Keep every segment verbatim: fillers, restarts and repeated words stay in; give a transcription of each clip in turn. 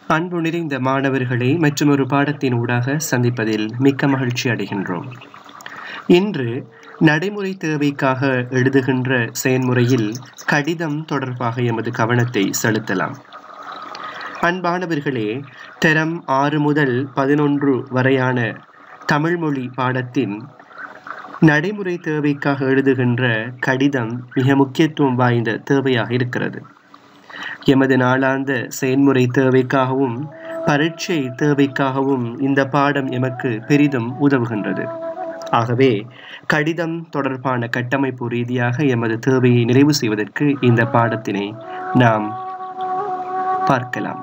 அன்பு நிறைந்த மாணவர்களை மற்றொரு பாடத்தின் ஊடாக சந்திப்பதில் மிக்க மகிழ்ச்சி அடைகின்றோம். இன்று நடைமுறை தேவைக்காக எழுதுகின்ற செயல்முறையில் கடிதம் தொடர்பாக எமது கவனத்தை செலுத்தலாம். அன்பானவர்களே, தரம் ஆறு முதல் பதினொன்று வரையான தமிழ்மொழி பாடத்தின் நடைமுறை தேவைக்காக எழுதுகின்ற கடிதம் மிக முக்கியத்துவம் வாய்ந்த தேவையாக இருக்கிறது. எமது நாளாந்த செயல்முறை தேவைக்காகவும் பரீட்சை தேவைக்காகவும் இந்த பாடம் எமக்கு பெரிதும் உதவுகின்றது. ஆகவே கடிதம் தொடர்பான கட்டமைப்பு ரீதியாக எமது தேவையை நிறைவு செய்வதற்கு இந்த பாடத்தினை நாம் பார்க்கலாம்.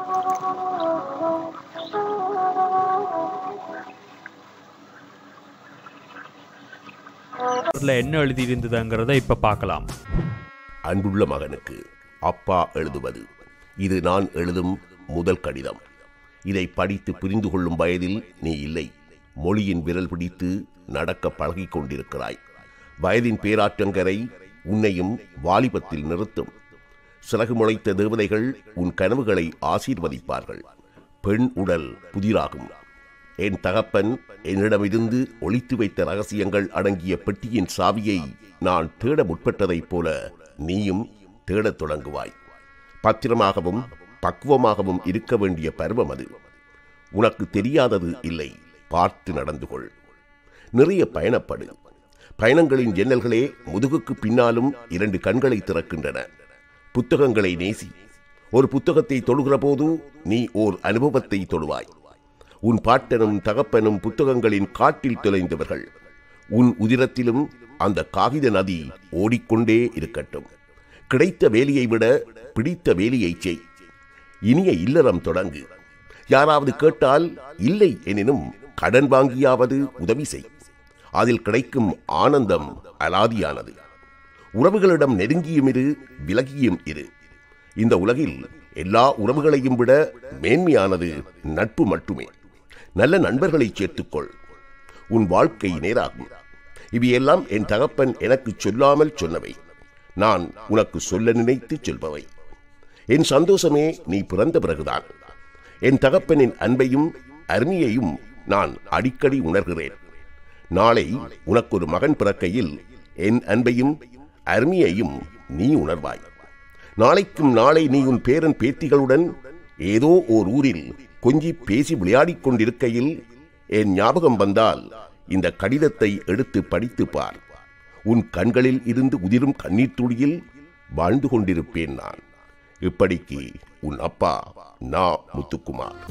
என்ன எழுதியிருந்ததுங்கிறத இப்ப பார்க்கலாம். அன்புள்ள மகனுக்கு அப்பா எழுதுவது. இது நான் எழுதும் முதல் கடிதம். இதை படித்து புரிந்து கொள்ளும் வயதில் நீ இல்லை. மொழியின் விரல் பிடித்து நடக்க பழகிக் கொண்டிருக்கிறாய். வயதின் பேராற்றங்கரை உன்னையும் வாலிபத்தில் நிறுத்தும். சிறகு முளைத்த தேவதைகள் உன் கனவுகளை ஆசீர்வதிப்பார்கள். பெண் உடல் புதிராகும். என் தகப்பன் என்னிடமிருந்து ஒளித்து வைத்த ரகசியங்கள் அடங்கிய பெட்டியின் சாவியை நான் தேட முற்பட்டதைப் போல நீயும் தேடத் தொடங்குவாய். பத்திரமாகவும் பக்குவமாகவும் இருக்க வேண்டிய பருவம் அது. உனக்கு தெரியாதது இல்லை. பார்த்து நடந்து கொள். நிறைய பயணப்படு. பயணங்களின் ஜன்னல்களே முதுகுக்கு பின்னாலும் இரண்டு கண்களை திறக்கின்றன. புத்தகங்களை நேசி. ஒரு புத்தகத்தை தொடுகிற போது நீ ஓர் அனுபவத்தை தொடுவாய். உன் பாட்டனும் தகப்பனும் புத்தகங்களின் காட்டில் தொலைந்தவர்கள். உன் உதிரத்திலும் அந்த காகித நதி ஓடிக்கொண்டே இருக்கட்டும். கிடைத்த வேலையை விட பிடித்த வேலையை செய். இனிய இல்லறம் தொடங்கு. யாராவது கேட்டால் இல்லை எனினும் கடன் வாங்கியாவது உதவி செய். அதில் கிடைக்கும் ஆனந்தம் அலாதியானது. உறவுகளிடம் நெருங்கியும் இரு, விலகியும் இரு. இந்த உலகில் எல்லா உறவுகளையும் விட மேன்மையானது நட்பு மட்டுமே. நல்ல நண்பர்களை சேர்த்துக்கொள். உன் வாழ்க்கை நேராகும். இவையெல்லாம் என் தகப்பன் எனக்கு சொல்லாமல் சொன்னவை. நான் உனக்கு சொல்ல நினைத்து சொல்பவை. என் சந்தோஷமே நீ பிறந்த பிறகுதான். என் தகப்பனின் அன்பையும் அருமையையும் நான் அடிக்கடி உணர்கிறேன். நாளை உனக்கு ஒரு மகன் பிறக்கையில் என் அன்பையும் அருமையையும் நீ உணர்வாய். நாளைக்கும் நாளை நீ உன் பேரன் பேத்திகளுடன் ஏதோ ஓர் ஊரில் கொஞ்சி பேசி விளையாடிக் கொண்டிருக்கையில் என் ஞாபகம் வந்தால் இந்த கடிதத்தை எடுத்து படித்து பார். உன் கண்களில் இருந்து உதிரும் கண்ணீர் துளியில் வாழ்ந்து கொண்டிருப்பேன் நான். இப்படிக்கு உன் அப்பா நா. முத்துக்குமார்.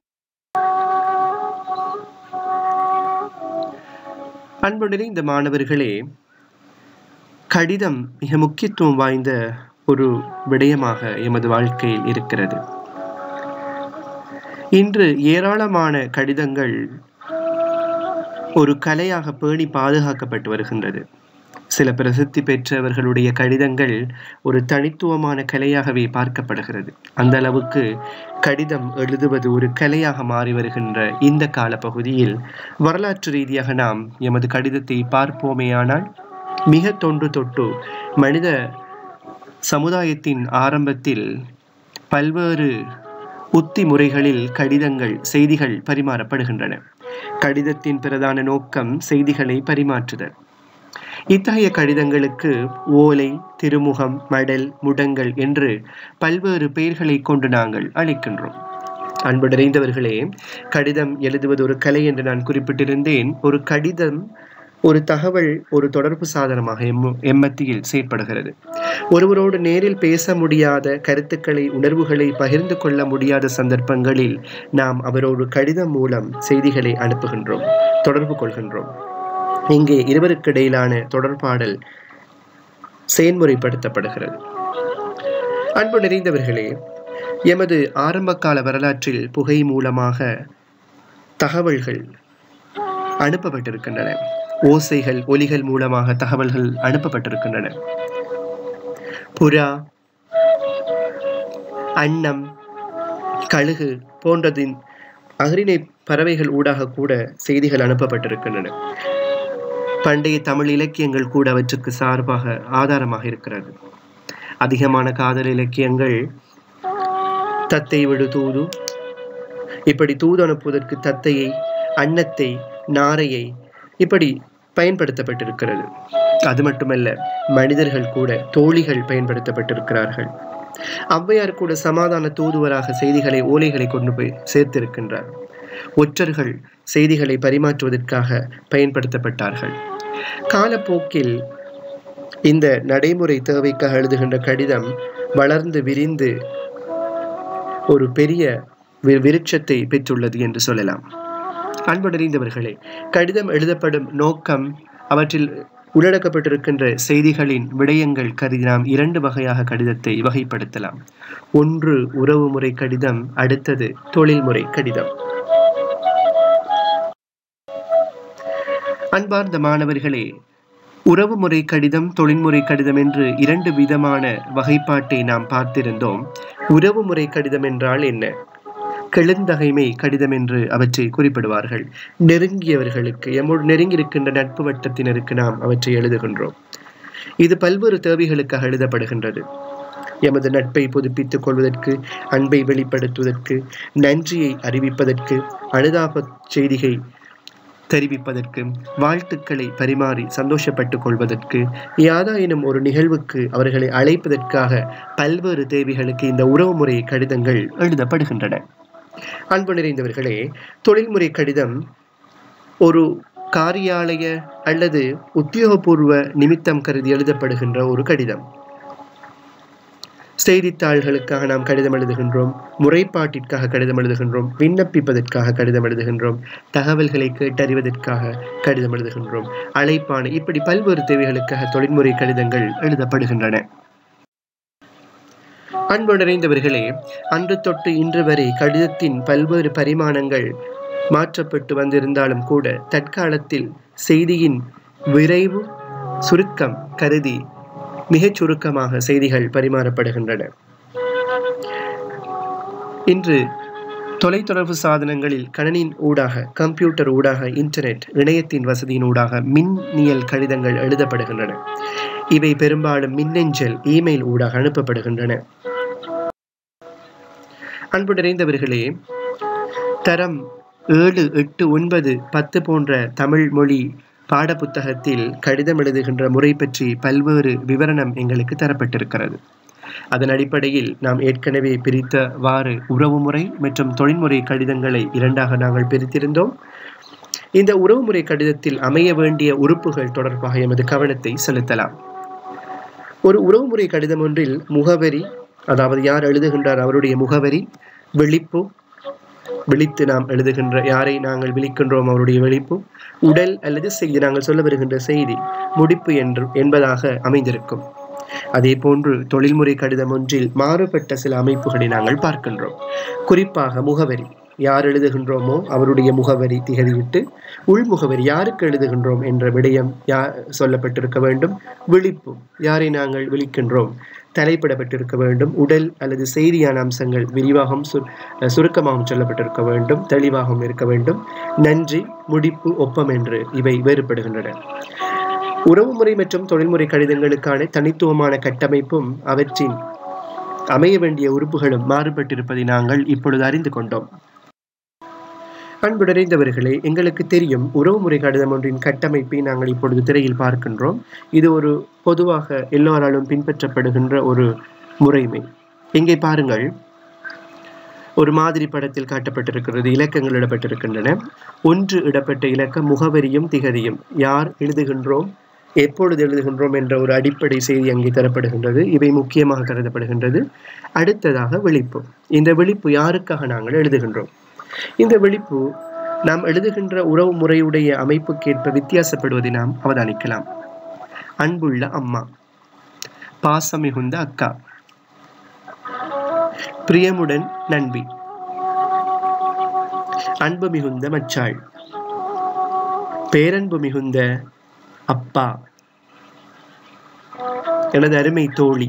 அன்பு நிறைந்த மாணவர்களே, கடிதம் மிக முக்கியத்துவம் வாய்ந்த ஒரு விடயமாக எமது வாழ்க்கையில் இருக்கிறது. இன்று ஏராளமான கடிதங்கள் ஒரு கலையாக பேணி பாதுகாக்கப்பட்டு வருகின்றது. சில பிரசித்தி பெற்றவர்களுடைய கடிதங்கள் ஒரு தனித்துவமான கலையாகவே பார்க்கப்படுகிறது. அந்த அளவுக்கு கடிதம் எழுதுவது ஒரு கலையாக மாறி வருகின்ற இந்த காலப்பகுதியில் வரலாற்று ரீதியாக நாம் எமது கடிதத்தை பார்ப்போமேயானால், மிக தொன்று தொட்டு மனித சமுதாயத்தின் ஆரம்பத்தில் பல்வேறு உத்தி முறைகளில் கடிதங்கள் செய்திகள் பரிமாறப்படுகின்றன. கடிதத்தின் பிரதான நோக்கம் செய்திகளை பரிமாற்றுதல். இத்தகைய கடிதங்களுக்கு ஓலை, திருமுகம், மடல், முடங்கல் என்று பல்வேறு பெயர்களை கொண்டு நாங்கள் அழைக்கின்றோம். அன்பு நிறைந்தவர்களே, கடிதம் எழுதுவது ஒரு கலை என்று நான் குறிப்பிட்டிருந்தேன். ஒரு கடிதம் ஒரு தகவல், ஒரு தொடர்பு சாதனமாக எம் எம்மத்தியில் செயற்படுகிறது. ஒருவரோடு நேரில் பேச முடியாத கருத்துக்களை, உணர்வுகளை பகிர்ந்து கொள்ள முடியாத சந்தர்ப்பங்களில் நாம் அவரோடு கடிதம் மூலம் செய்திகளை அனுப்புகின்றோம், தொடர்பு கொள்கின்றோம். இங்கே இருவருக்கு இடையிலான தொடர்பாடல் செயல்முறைப்படுத்தப்படுகிறது. அன்பு நிறைந்தவர்களே, எமது ஆரம்பகால வரலாற்றில் புகை மூலமாக தகவல்கள் அனுப்பப்பட்டிருக்கின்றன. ஓசைகள், ஒலிகள் மூலமாக தகவல்கள் அனுப்பப்பட்டிருக்கின்றன. புறா, அன்னம், கழுகு போன்றதின் அகரிணை பறவைகள் ஊடாக கூட செய்திகள் அனுப்பப்பட்டிருக்கின்றன. பண்டைய தமிழ் இலக்கியங்கள் கூட அவற்றுக்கு சார்பாக ஆதாரமாக இருக்கிறது. அதிகமான காதல் இலக்கியங்கள் தத்தை விடு தூது, இப்படி தூது அனுப்புவதற்கு தத்தையை, அன்னத்தை, நாரையை இப்படி பயன்படுத்தப்பட்டிருக்கிறது. அது மட்டுமல்ல, மனிதர்கள் கூட தோழிகள் பயன்படுத்தப்பட்டிருக்கிறார்கள். ஔவையார் கூட சமாதான தூதுவராக செய்திகளை, ஓலைகளை கொண்டு போய் சேர்த்திருக்கின்றார். ஒற்றர்கள் செய்திகளை பரிமாற்றுவதற்காக பயன்படுத்தப்பட்டார்கள். காலப்போக்கில் இந்த நடைமுறை தேவைக்காக எழுதுகின்ற கடிதம் வளர்ந்து விரிந்து ஒரு பெரிய விருட்சத்தை பெற்றுள்ளது என்று சொல்லலாம். அன்புடறிந்தவர்களே, கடிதம் எழுதப்படும் நோக்கம், அவற்றில் உள்ளடக்கப்பட்டிருக்கின்ற செய்திகளின் விடயங்கள் கருதி நாம் இரண்டு வகையாக கடிதத்தை வகைப்படுத்தலாம். ஒன்று உறவுமுறை கடிதம், அடுத்தது தொழில்முறை கடிதம். அன்பார்ந்த மாணவர்களே, உறவுமுறை கடிதம், தொழில்முறை கடிதம் என்று இரண்டு விதமான வகைப்பாட்டை நாம் பார்த்திருந்தோம். உறவுமுறை கடிதம் என்றால் என்ன? கெழுந்தகைமை கடிதம் என்று அவற்றை குறிப்பிடுவார்கள். நெருங்கியவர்களுக்கு, எம்மோடு நெருங்கியிருக்கின்ற நட்பு வட்டத்தினருக்கு நாம் அவற்றை எழுதுகின்றோம். இது பல்வேறு தேவைகளுக்காக எழுதப்படுகின்றது. எமது நட்பை புதுப்பித்துக் கொள்வதற்கு, அன்பை வெளிப்படுத்துவதற்கு, நன்றியை அறிவிப்பதற்கு, அனுதாப செய்தியை தெரிவிப்பதற்கு, வாழ்த்துக்களை பரிமாறி சந்தோஷப்பட்டுக் கொள்வதற்கு, யாதாயினும் ஒரு நிகழ்வுக்கு அவர்களை அழைப்பதற்காக பல்வேறு தேவைகளுக்கு இந்த உறவுமுறை கடிதங்கள் எழுதப்படுகின்றன. அன்பு நிறைந்தவர்களே, தொழில்முறை கடிதம் ஒரு காரியாலய அல்லது உத்தியோகபூர்வ நிமித்தம் கருதி எழுதப்படுகின்ற ஒரு கடிதம். செய்தித்தாள்களுக்காக நாம் கடிதம் எழுதுகின்றோம், முறைப்பாட்டிற்காக கடிதம் எழுதுகின்றோம், விண்ணப்பிப்பதற்காக கடிதம் எழுதுகின்றோம், தகவல்களை கேட்டறிவதற்காக கடிதம் எழுதுகின்றோம், அழைப்பான, இப்படி பல்வேறு தேவைகளுக்காக தொழில்முறை கடிதங்கள் எழுதப்படுகின்றன. அன்பு நிறைந்தவர்களே, அன்று தொட்டு இன்று வரை கடிதத்தின் பல்வேறு பரிமாணங்கள் மாற்றப்பட்டு வந்திருந்தாலும் கூட தற்காலத்தில் செய்தியின் விரைவு சுருக்கம் கருதி மிகச் சுருக்கமாக செய்திகள் பரிமாறப்படுகின்றன. இன்று தொலைத்தொடர்பு சாதனங்களில் கணனின் ஊடாக, கம்ப்யூட்டர் ஊடாக, இன்டர்நெட், இணையத்தின் வசதியின் ஊடாக மின்னியல் கடிதங்கள் எழுதப்படுகின்றன. இவை பெரும்பாலும் மின்னஞ்சல், இமெயில் ஊடாக அனுப்பப்படுகின்றன. அன்பு நிறைந்தவர்களே, தரம் ஏழு, எட்டு, ஒன்பது, பத்து போன்ற தமிழ் மொழி பாடப்புத்தகத்தில் கடிதம் எழுதுகின்ற முறை பற்றி பல்வேறு விவரணம் எங்களுக்கு தரப்பட்டிருக்கிறது. அதன் அடிப்படையில் நாம் ஏற்கனவே பிரித்தவாறு உறவுமுறை மற்றும் தொழில்முறை கடிதங்களை இரண்டாக நாங்கள் பிரித்திருந்தோம். இந்த உறவுமுறை கடிதத்தில் அமைய வேண்டிய உறுப்புகள் தொடர்பாக எமது கவனத்தை செலுத்தலாம். ஒரு உறவுமுறை கடிதம் ஒன்றில் முகவரி, அதாவது யார் எழுதுகின்றார் அவருடைய முகவரி, விழிப்பு, விழித்து நாம் எழுதுகின்ற யாரை நாங்கள் விழிக்கின்றோம் அவருடைய விழிப்பு, உடல் அல்லது செய்தி, நாங்கள் சொல்ல வருகின்ற செய்தி, முடிப்பு என்று என்பதாக அமைந்திருக்கும். அதே போன்று தொழில்முறை கடிதம் ஒன்றில் மாறுபட்ட சில அமைப்புகளை நாங்கள் பார்க்கின்றோம். குறிப்பாக முகவரி, யார் எழுதுகின்றோமோ அவருடைய முகவரி திகதியிட்டு, உள்முகவரி யாருக்கு எழுதுகின்றோம் என்ற விடயம் யார் சொல்லப்பட்டிருக்க வேண்டும். விழிப்பு, யாரை நாங்கள் விழிக்கின்றோம் தலைப்பிடப்பட்டிருக்க வேண்டும். உடல் அல்லது செய்தியான அம்சங்கள் விரிவாகவும் சுருக்கமாகவும் சொல்லப்பட்டிருக்க வேண்டும், தெளிவாகவும் இருக்க வேண்டும். நன்றி, முடிப்பு, ஒப்பம் என்று இவை வேறுபடுகின்றன. உறவுமுறை மற்றும் தொழில்முறை கடிதங்களுக்கான தனித்துவமான கட்டமைப்பும் அவற்றின் அமைய வேண்டிய உறுப்புகளும் மாறுபட்டிருப்பதை நாங்கள் இப்பொழுது அறிந்து கொண்டோம். அன்பு நிறைந்தவர்களே, எங்களுக்கு தெரியும் உறவுமுறை கடிதம் ஒன்றின் கட்டமைப்பை நாங்கள் இப்பொழுது திரையில் பார்க்கின்றோம். இது ஒரு பொதுவாக எல்லோராலும் பின்பற்றப்படுகின்ற ஒரு முறைமை. இங்கே பாருங்கள், ஒரு மாதிரி படத்தில் காட்டப்பட்டிருக்கிறது, இலக்கங்கள் இடப்பட்டிருக்கின்றன. ஒன்று இடப்பட்ட இலக்கம் முகவரியும் திகதியும், யார் எழுதுகின்றோம், எப்பொழுது எழுதுகின்றோம் என்ற ஒரு அடிப்படை செய்தி அங்கே தரப்படுகின்றது. இவை முக்கியமாக கருதப்படுகின்றது. அடுத்ததாக விழிப்பு. இந்த விழிப்பு யாருக்காக நாங்கள் எழுதுகின்றோம்? இந்த விழிப்பு நாம் எழுதுகின்ற உறவு முறையுடைய அமைப்புக்கேற்ப வித்தியாசப்படுவதை நாம் அவதானிக்கலாம். அன்புள்ள அம்மா, பாசம் மிகுந்த அக்கா, பிரியமுடன் நண்பி, அன்பு மிகுந்த மச்சாள், பேரன்பு மிகுந்த அப்பா, எனது அருமை தோழி,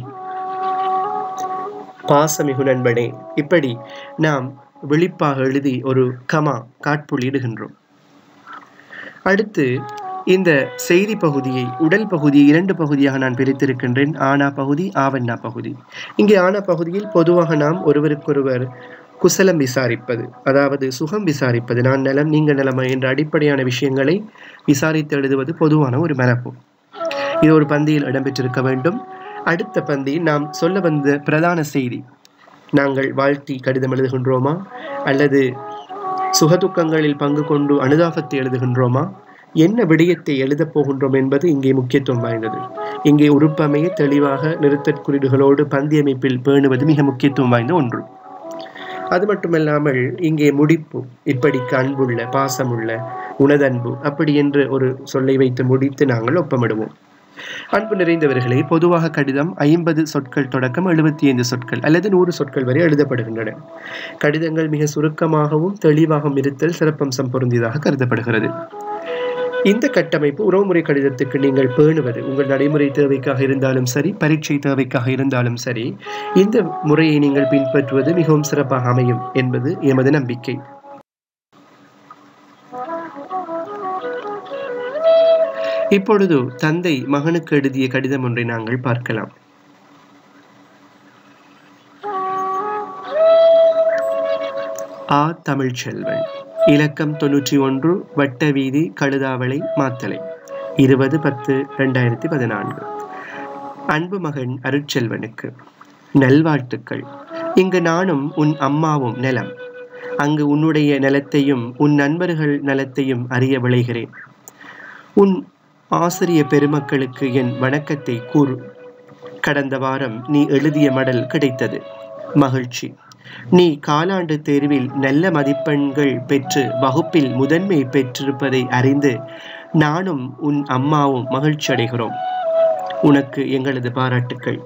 பாசமிகு நண்பனே. இப்படி நாம் விழிப்பாக எழுதி ஒரு கமா காட்புள்ளி இடுகின்றோம். அடுத்து இந்த செய்தி பகுதியை, உடல் பகுதியை இரண்டு பகுதியாக நான் பிரித்திருக்கின்றேன். ஆனா பகுதி, ஆவண்ணா பகுதி. இங்கே ஆனா பகுதியில் பொதுவாக நாம் ஒருவருக்கொருவர் குசலம் விசாரிப்பது, அதாவது சுகம் விசாரிப்பது, நான் நலம் நீங்க நலமா என்ற அடிப்படையான விஷயங்களை விசாரித்து எழுதுவது பொதுவான ஒரு மரபு. இது ஒரு பந்தியில் இடம்பெற்றிருக்க வேண்டும். அடுத்த பந்தியில் நாம் சொல்ல வந்த பிரதான செய்தி, நாங்கள் வாழ்த்தி கடிதம் எழுதுகின்றோமா அல்லது சுகதுக்கங்களில் பங்கு கொண்டு அனுதாபத்தை எழுதுகின்றோமா, என்ன விடயத்தை எழுதப் போகின்றோம் என்பது இங்கே முக்கியத்துவம் வாய்ந்தது. இங்கே உறுப்பமைய தெளிவாக நிறுத்தற்குறிடுகளோடு பந்தி அமைப்பில் பேணுவது மிக முக்கியத்துவம் வாய்ந்த ஒன்று. அது மட்டுமல்லாமல் இங்கே முடிப்பு, இப்படிக்கு அன்புள்ள, பாசமுள்ள, உனதன்பு, அப்படி என்று ஒரு சொல்லை வைத்து முடித்து நாங்கள் ஒப்பமிடுவோம். அன்பு நிறைந்தவர்களே, பொதுவாக கடிதம் ஐம்பது சொற்கள் தொடக்கம் எழுபத்தி ஐந்து சொற்கள் அல்லது நூறு சொற்கள் வரை எழுதப்படுகின்றன. கடிதங்கள் மிக சுருக்கமாகவும் தெளிவாகவும் இருத்தல் சிறப்பம்சம் பொருந்தியதாக கருதப்படுகிறது. இந்த கட்டமைப்பு உறவுமுறை கடிதத்துக்கு நீங்கள் பேணுவது, உங்கள் நடைமுறை தேவைக்காக இருந்தாலும் சரி, பரீட்சை தேவைக்காக இருந்தாலும் சரி, இந்த முறையை நீங்கள் பின்பற்றுவது மிகவும் சிறப்பாக அமையும் என்பது எமது நம்பிக்கை. இப்பொழுது தந்தை மகனுக்கு எழுதிய கடிதம் ஒன்றை நாங்கள் பார்க்கலாம். ஆ தமிழ்ச்செல்வன், இலக்கம் தொன்னூற்றி ஒன்று, வட்ட வீதி, கழுதாவளை, மாத்தளை, இருபது பத்து இரண்டாயிரத்தி பதினான்கு. அன்பு மகன் அருட்செல்வனுக்கு நல்வாழ்த்துக்கள். இங்கு நானும் உன் அம்மாவும் நலம். அங்கு உன்னுடைய நலத்தையும் உன் நண்பர்கள் நலத்தையும் அறிய விளைகிறேன். உன் ஆசிரிய பெருமக்களுக்கு என் வணக்கத்தை கூறு. கடந்த வாரம் நீ எழுதிய மடல் கிடைத்தது, மகிழ்ச்சி. நீ காலாண்டு தேர்வில் நல்ல மதிப்பெண்கள் பெற்று வகுப்பில் முதன்மை பெற்றிருப்பதை அறிந்து நானும் உன் அம்மாவும் மகிழ்ச்சி அடைகிறோம். உனக்கு எங்களது பாராட்டுக்கள்.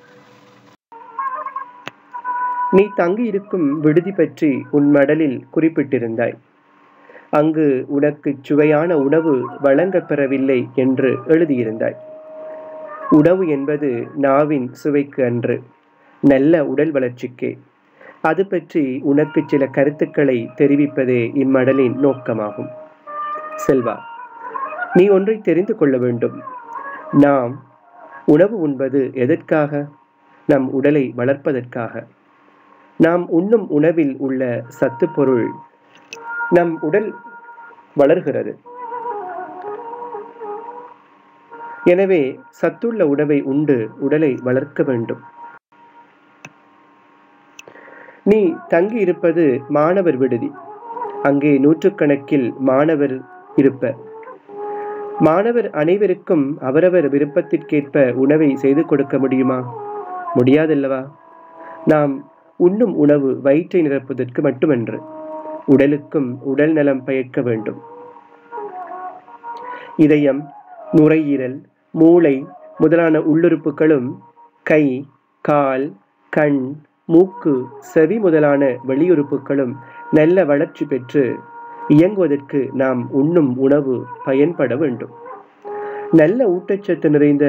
நீ தங்கி இருக்கும் விடுதி பற்றி உன் மடலில் குறிப்பிட்டிருந்தாய். அங்கு உனக்கு சுவையான உணவு வழங்கப்பெறவில்லை என்று எழுதியிருந்தாய். உணவு என்பது நாவின் சுவைக்கு அன்று, நல்ல உடல் வளர்ச்சிக்கே. அது பற்றி உனக்கு சில கருத்துக்களை தெரிவிப்பதே இம்மடலின் நோக்கமாகும். செல்வா, நீ ஒன்றை தெரிந்து கொள்ள வேண்டும். நாம் உணவு உண்பது எதற்காக? நம் உடலை வளர்ப்பதற்காக. நாம் உண்ணும் உணவில் உள்ள சத்து பொருள் நம் உடல் வளர்கிறது. எனவே சத்துள்ள உணவை உண்டு உடலை வளர்க்க வேண்டும். நீ தங்கி இருப்பது மாணவர் விடுதி. அங்கே நூற்றுக்கணக்கில் மாணவர் இருப்பர். மாணவர் அனைவருக்கும் அவரவர் விருப்பத்திற்கேற்ப உணவை செய்து கொடுக்க முடியுமா? முடியாதல்லவா? நாம் உண்ணும் உணவு வயிற்றை நிரப்புவதற்கு மட்டுமன்று, உடலுக்கும் உடல் நலம் பயக்க வேண்டும். இதயம், நுரையீரல், மூளை முதலான உள்ளுறுப்புகளும் கை, கால், கண், மூக்கு, செவி முதலான வெளியுறுப்புகளும் நல்ல வளர்ச்சி பெற்று இயங்குவதற்கு நாம் உண்ணும் உணவு பயன்பட வேண்டும். நல்ல ஊட்டச்சத்து நிறைந்த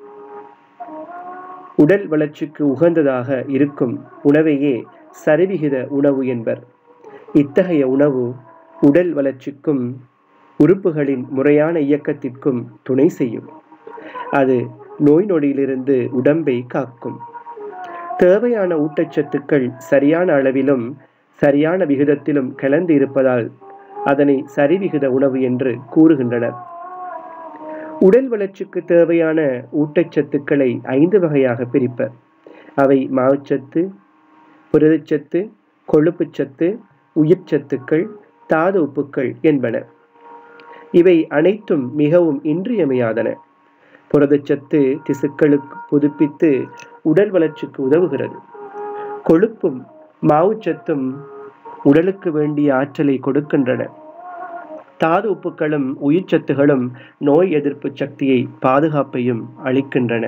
உடல் வளர்ச்சிக்கு உகந்ததாக இருக்கும் உணவையே சரிவிகித உணவு என்பர். இத்தகைய உணவு உடல் வளர்ச்சிக்கும் உறுப்புகளின் முறையான இயக்கத்திற்கும் துணை செய்யும். அது நோய் நொடியிலிருந்து உடம்பை காக்கும். தேவையான ஊட்டச்சத்துக்கள் சரியான அளவிலும் சரியான விகிதத்திலும் கலந்து இருப்பதால் அதனை சரிவிகித உணவு என்று கூறுகின்றனர். உடல் வளர்ச்சிக்கு தேவையான ஊட்டச்சத்துக்களை ஐந்து வகையாக பிரிப்பர். அவை மாவுச்சத்து, புரதச்சத்து, கொழுப்புச்சத்து, உயிர்ச்சத்துக்கள், தாது உப்புக்கள் என்பன. இவை அனைத்தும் மிகவும் இன்றியமையாதன. புரதச்சத்து திசுக்களுக்கு புதுப்பித்து உடல் வளர்ச்சிக்கு உதவுகிறது. கொழுப்பும் மாவுச்சத்தும் உடலுக்கு வேண்டிய ஆற்றலை கொடுக்கின்றன. தாது உப்புக்களும் உயிர்ச்சத்துகளும் நோய் எதிர்ப்பு சக்தியை பாதுகாப்பையும் அளிக்கின்றன.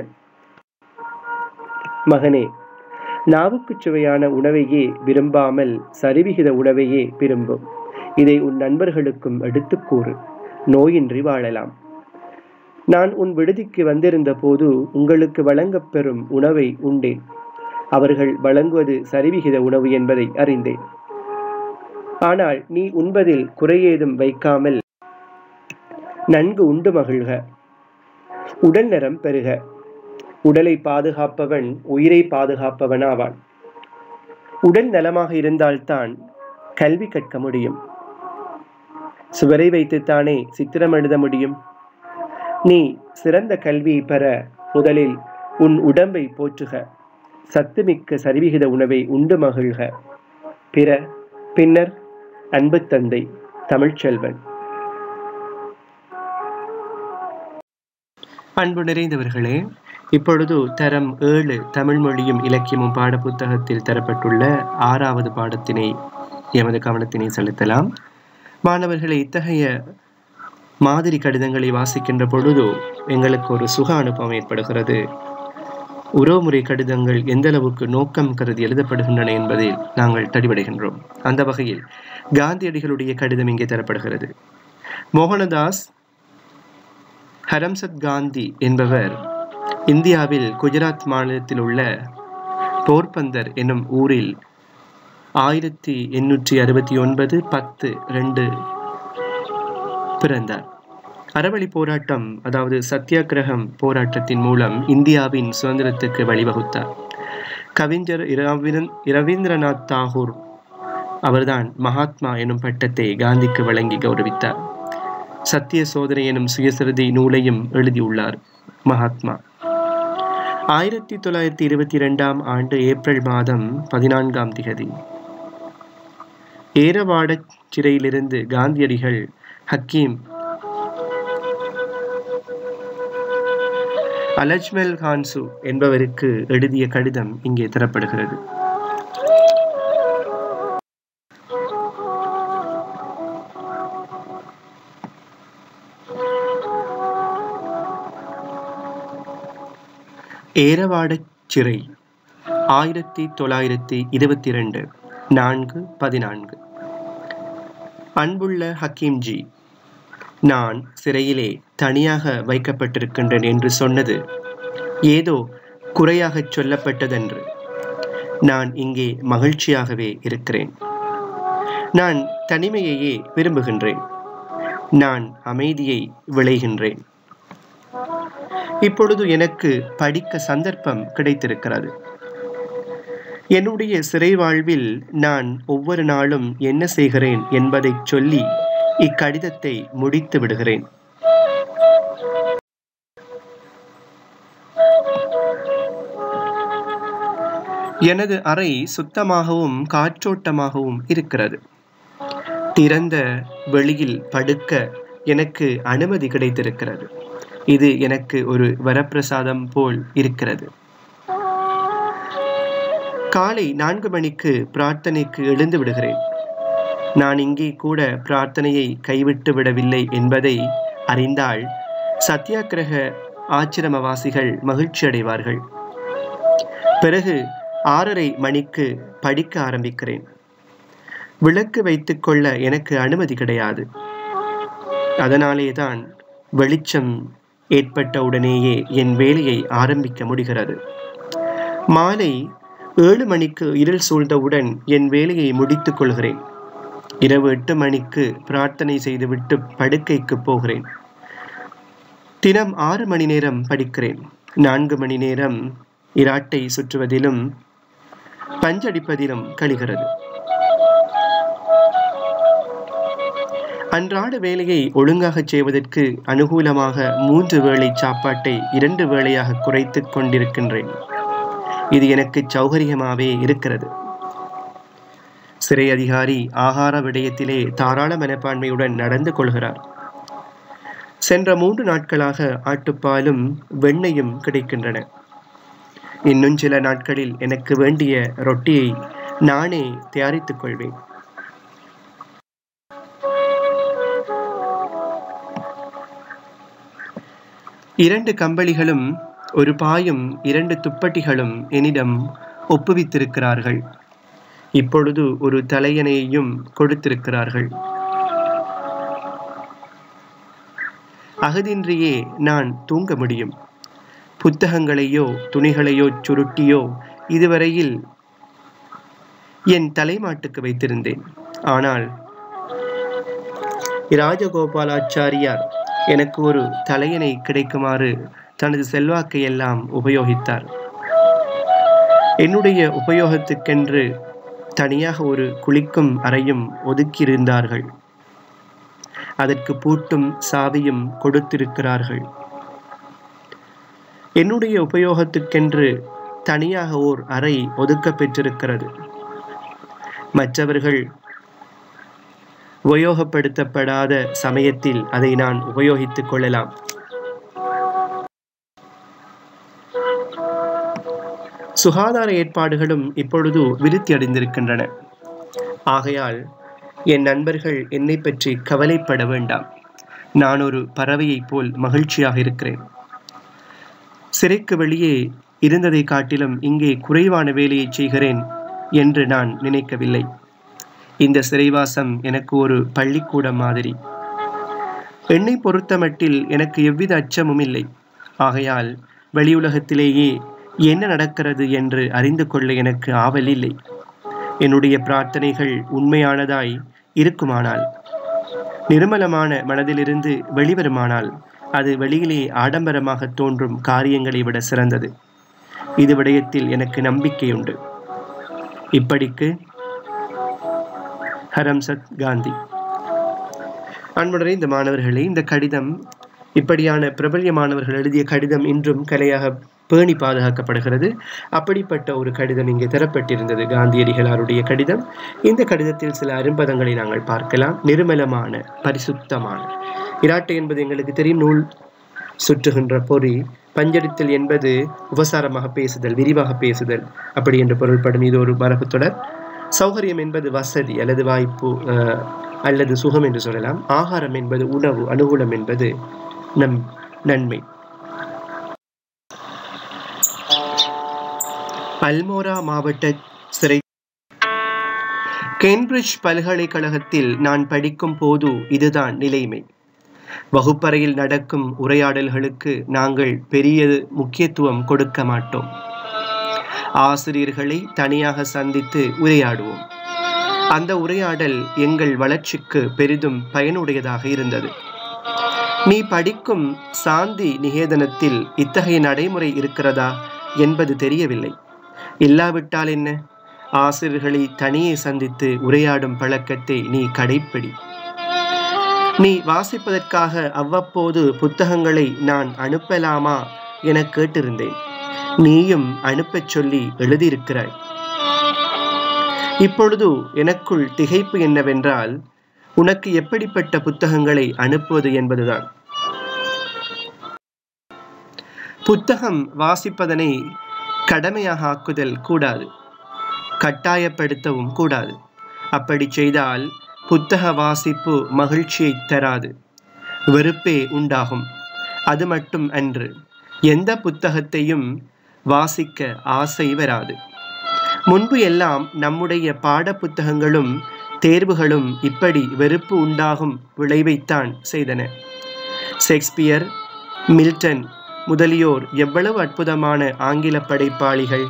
மகனே, நாவுக்கு சுவையான உணவையே விரும்பாமல் சரிவிகித உணவையே விரும்பும். இதை உன் நண்பர்களுக்கும் எடுத்து கூறு. நோயின்றி வாழலாம். நான் உன் விடுதிக்கு வந்திருந்த போது உங்களுக்கு வழங்கப்பெறும் உணவை உண்டேன். அவர்கள் வழங்குவது சரிவிகித உணவு என்பதை அறிந்தேன். ஆனால் நீ உண்பதில் குறையேதும் வைக்காமல் நன்கு உண்டு மகிழ்க. உடல் நலம் பெறுக. உடலை பாதுகாப்பவன் உயிரை பாதுகாப்பவன் ஆவான். உடல் நலமாக இருந்தால்தான் கல்வி கற்க முடியும். சுவரை வைத்துத்தானே சித்திரம் எழுத முடியும். நீ சிறந்த கல்வியை பெற முதலில் உன் உடம்பை போற்றுக. சத்துமிக்க சரிவிகித உணவை உண்டு மகிழ்க. பிற பின்னர் அன்பு தந்தை தமிழ்ச்செல்வன். அன்பு நிறைந்தவர்களே, இப்பொழுது தரம் ஏழு தமிழ் மொழியும் இலக்கியமும் பாட புத்தகத்தில் தரப்பட்டுள்ள ஆறாவது பாடத்தினை எமது கவனத்தினை செலுத்தலாம். மாணவர்களை, இத்தகைய மாதிரி கடிதங்களை வாசிக்கின்ற பொழுது எங்களுக்கு ஒரு சுக அனுபவம் ஏற்படுகிறது. உறவுமுறை கடிதங்கள் எந்த அளவுக்கு நோக்கம் கருதி எழுதப்படுகின்றன என்பதில் நாங்கள் தடிவடைகின்றோம். அந்த வகையில் காந்தியடிகளுடைய கடிதம் இங்கே தரப்படுகிறது. மோகனதாஸ் ஹரம்சத் காந்தி என்பவர் இந்தியாவில் குஜராத் மாநிலத்தில் உள்ள போர்பந்தர் என்னும் ஊரில் ஆயிரத்தி எண்ணூற்றி அறுபத்தி ஒன்பது பத்து ரெண்டு பிறந்தார். அறவழி போராட்டம், அதாவது சத்தியாகிரகம் போராட்டத்தின் மூலம் இந்தியாவின் சுதந்திரத்துக்கு வழிவகுத்தார். கவிஞர் இரவீந்திரநாத் தாகூர் அவர்தான் மகாத்மா எனும் பட்டத்தை காந்திக்கு வழங்கி கௌரவித்தார். சத்திய சோதனை எனும் சுயசரிதை நூலையும் எழுதியுள்ளார் மகாத்மா. ஆயிரத்தி தொள்ளாயிரத்தி இருபத்தி இரண்டாம் ஆண்டு ஏப்ரல் மாதம் பதினான்காம் திகதி ஏரவாட சிறையிலிருந்து காந்தியடிகள் ஹக்கீம் அலஜ்மல் கான்சு என்பவருக்கு எழுதிய கடிதம் இங்கே தரப்படுகிறது. ஏரவாட சிறை, ஆயிரத்தி தொள்ளாயிரத்தி இருபத்தி இரண்டு நான்கு பதினான்கு. அன்புள்ள ஹக்கீம்ஜி, நான் சிறையிலே தனியாக வைக்கப்பட்டிருக்கின்றேன் என்று சொன்னது ஏதோ குறையாகச் சொல்லப்பட்டதென்று. நான் இங்கே மகிழ்ச்சியாகவே இருக்கிறேன். நான் தனிமையையே விரும்புகின்றேன். நான் அமைதியை விளைகின்றேன். இப்பொழுது எனக்கு படிக்க சந்தர்ப்பம் கிடைத்திருக்கிறது. என்னுடைய சிறை வாழ்வில் நான் ஒவ்வொரு நாளும் என்ன செய்கிறேன் என்பதை சொல்லி இக்கடிதத்தை முடித்து விடுகிறேன். எனது அறை சுத்தமாகவும் காற்றோட்டமாகவும் இருக்கிறது. திறந்த வெளியில் படுக்க எனக்கு அனுமதி கிடைத்திருக்கிறது. இது எனக்கு ஒரு வரப்பிரசாதம் போல் இருக்கிறது. காலை நான்கு மணிக்கு பிரார்த்தனைக்கு எழுந்து விடுகிறேன். நான் இங்கே கூட பிரார்த்தனையை கைவிட்டு விடவில்லை என்பதை அறிந்தால் சத்தியாகிரக ஆச்சிரமவாசிகள் மகிழ்ச்சி அடைவார்கள். பிறகு ஆறரை மணிக்கு படிக்க ஆரம்பிக்கிறேன். விளக்கு வைத்துக் கொள்ள எனக்கு அனுமதி கிடையாது. அதனாலேதான் வெளிச்சம் ஏற்பட்ட உடனேயே என் வேலையை ஆரம்பிக்க முடிகிறது. மாலை ஏழு மணிக்கு இருள் சூழ்ந்தவுடன் என் வேலையை முடித்துக் கொள்கிறேன். இரவு எட்டு மணிக்கு பிரார்த்தனை செய்துவிட்டு படுக்கைக்கு போகிறேன். தினம் ஆறு மணி நேரம் படிக்கிறேன். நான்கு மணி நேரம் இராட்டை சுற்றுவதிலும் பஞ்சடிப்பதிலும் கழிகிறது. அன்றாட வேலையை ஒழுங்காக செய்வதற்கு அனுகூலமாக மூன்று வேளை சாப்பாட்டை இரண்டு வேளையாக குறைத்து கொண்டிருக்கின்றேன். இது எனக்கு சௌகரியமாகவே இருக்கிறது. சிறை அதிகாரி ஆகார விடயத்திலே தாராள மனப்பான்மையுடன் நடந்து கொள்கிறார். சென்ற மூன்று நாட்களாக ஆட்டுப்பாலும் வெண்ணையும் கிடைக்கின்றன. இன்னும் சில நாட்களில் எனக்கு வேண்டிய ரொட்டியை நானே தயாரித்துக் கொள்வேன். இரண்டு கம்பளிகளும் ஒரு பாயும் இரண்டு துப்பட்டிகளும் என்னிடம் ஒப்புவித்திருக்கிறார்கள். இப்பொழுது ஒரு தலையணையையும் கொடுத்திருக்கிறார்கள். அகதின்றியே நான் தூங்க முடியும். புத்தகங்களையோ துணிகளையோ சுருட்டியோ இதுவரையில் என் தலைமாட்டுக்கு வைத்திருந்தேன். ஆனால் ராஜகோபாலாச்சாரியார் எனக்கு ஒரு தலையணை கிடைக்குமாறு தனது செல்வாக்கை எல்லாம் உபயோகித்தார். என்னுடைய உபயோகத்துக்கென்று தனியாக ஒரு குளிக்கும் அறையும் ஒதுக்கியிருந்தார்கள். அதற்கு பூட்டும் சாவியும் கொடுத்திருக்கிறார்கள். என்னுடைய உபயோகத்துக்கென்று தனியாக ஓர் அறை ஒதுக்க பெற்றிருக்கிறது. மற்றவர்கள் உபயோகப்படுத்தப்படாத சமயத்தில் அதை நான் உபயோகித்துக் கொள்ளலாம். சுகாதார ஏற்பாடுகளும் இப்பொழுது விருத்தி அடைந்திருக்கின்றன. ஆகையால் என் நண்பர்கள் என்னை பற்றி கவலைப்பட வேண்டாம். நான் ஒரு பறவையைப் போல் மகிழ்ச்சியாக இருக்கிறேன். சிறைக்கு வெளியே இருந்ததை காட்டிலும் இங்கே குறைவான வேலையை செய்கிறேன் என்று நான் நினைக்கவில்லை. இந்த சிறைவாசம் எனக்கு ஒரு பள்ளிக்கூடம் மாதிரி. என்னை பொறுத்தமட்டில் எனக்கு எவ்வித அச்சமும் இல்லை. ஆகையால் வெளியுலகத்திலேயே என்ன நடக்கிறது என்று அறிந்து கொள்ள எனக்கு ஆவல் இல்லை. என்னுடைய பிரார்த்தனைகள் உண்மையானதாய் இருக்குமானால், நிர்மலமான மனதிலிருந்து வெளிவருமானால், அது வெளியிலே ஆடம்பரமாக தோன்றும் காரியங்களை விட சிறந்தது. இது விடயத்தில் எனக்கு நம்பிக்கையுண்டு. இப்படிக்கு ஹரம்சத் காந்தி. அன்புடனே இந்த மாணவர்களே, இந்த கடிதம், இப்படியான பிரபல்யமானவர்கள் எழுதிய கடிதம் இன்றும் கலையாக பேணி பாதுகாக்கப்படுகிறது. அப்படிப்பட்ட ஒரு கடிதம் இங்கே தரப்பட்டிருந்தது, காந்தியடிகளாருடைய கடிதம். இந்த கடிதத்தில் சில அரும்பதங்களை நாங்கள் பார்க்கலாம். நிர்மலமான, பரிசுத்தமான. இராட்டை என்பது எங்களுக்கு தெரியும், நூல் சுற்றுகின்ற பொறி. பஞ்சடித்தல் என்பது உபசாரமாக பேசுதல், விரிவாக பேசுதல், அப்படி என்று பொருள்படும். இது ஒரு மரபு தொடர். சௌகரியம் என்பது வசதி அல்லது வாய்ப்பு அல்லது சுகம் என்று சொல்லலாம். ஆகாரம் என்பது உணவு, அனுகூலம் என்பது நம் நன்மை. அல்மோரா மாவட்ட சிறை. கேம்பிரிட்ஜ் பல்கலைக்கழகத்தில் நான் படிக்கும் போது இதுதான் நிலைமை. வகுப்பறையில் நடக்கும் உரையாடல்களுக்கு நாங்கள் பெரிய முக்கியத்துவம் கொடுக்க மாட்டோம். ஆசிரியர்களை தனியாக சந்தித்து உரையாடுவோம். அந்த உரையாடல் எங்கள் வளர்ச்சிக்கு பெரிதும் பயனுடையதாக இருந்தது. நீ படிக்கும் சாந்தி நிகேதனத்தில் இத்தகைய நடைமுறை இருக்கிறதா என்பது தெரியவில்லை. இல்லாவிட்டால் என்ன? ஆசிரியர்களை தனியே சந்தித்து உரையாடும் பழக்கத்தை நீ கடைப்பிடி. நீ வாசிப்பதற்காக அவ்வப்போது புத்தகங்களை நான் அனுப்பலாமா என கேட்டிருந்தேன். நீயும் அனுப்பச் சொல்லி எழுதியிருக்கிறாய். இப்பொழுது எனக்குள் திகைப்பு என்னவென்றால், உனக்கு எப்படிப்பட்ட புத்தகங்களை அனுப்புவது என்பதுதான். புத்தகம் வாசிப்பதனை கடமையாக ஆக்குதல் கூடாது, கட்டாயப்படுத்தவும் கூடாது. அப்படி செய்தால் புத்தக வாசிப்பு மகிழ்ச்சியை தராது, வெறுப்பே உண்டாகும். அது மட்டும் அன்று, எந்த புத்தகத்தையும் வாசிக்க ஆசை வராது. முன்பு எல்லாம் நம்முடைய பாட புத்தகங்களும் தேர்வுகளும் இப்படி வெறுப்பு உண்டாகும் விளைவைத்தான் செய்தன. ஷேக்ஸ்பியர், மில்டன் முதலியோர் எவ்வளவு அற்புதமான ஆங்கில படைப்பாளிகள்!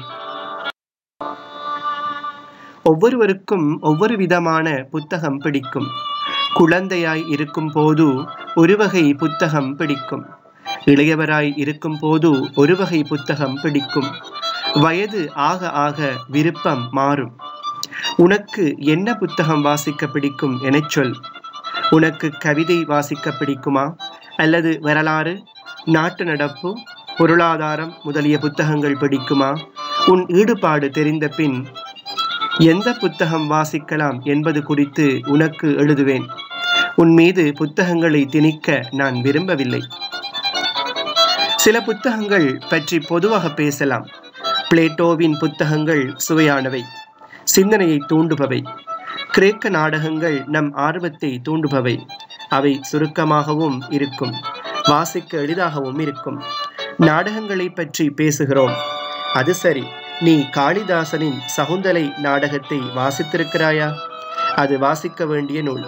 ஒவ்வொருவருக்கும் ஒவ்வொரு விதமான புத்தகம் பிடிக்கும். குழந்தையாய் இருக்கும் போது ஒரு வகை புத்தகம் பிடிக்கும். இளையவராய் இருக்கும் போது ஒரு வகை புத்தகம் பிடிக்கும். வயது ஆக ஆக விருப்பம் மாறும். உனக்கு என்ன புத்தகம் வாசிக்க பிடிக்கும் எனச் சொல். உனக்கு கவிதை வாசிக்க பிடிக்குமா, அல்லது வரலாறு, நாட்டு நடப்பு, பொருளாதாரம் முதலிய புத்தகங்கள் பிடிக்குமா? உன் ஈடுபாடு தெரிந்த பின் எந்த புத்தகம் வாசிக்கலாம் என்பது குறித்து உனக்கு எழுதுவேன். உன் மீது புத்தகங்களை திணிக்க நான் விரும்பவில்லை. சில புத்தகங்கள் பற்றி பொதுவாக பேசலாம். பிளேட்டோவின் புத்தகங்கள் சுவையானவை, சிந்தனையை தூண்டுபவை. கிரேக்க நாடகங்கள் நம் ஆர்வத்தை தூண்டுபவை. அவை சுருக்கமாகவும் இருக்கும், வாசிக்க எளிதாகவும் இருக்கும். நாடகங்களை பற்றி பேசுகிறோம், அது சரி. நீ காளிதாசனின் சகுந்தலை நாடகத்தை வாசித்திருக்கிறாயா? அது வாசிக்க வேண்டிய நூல்.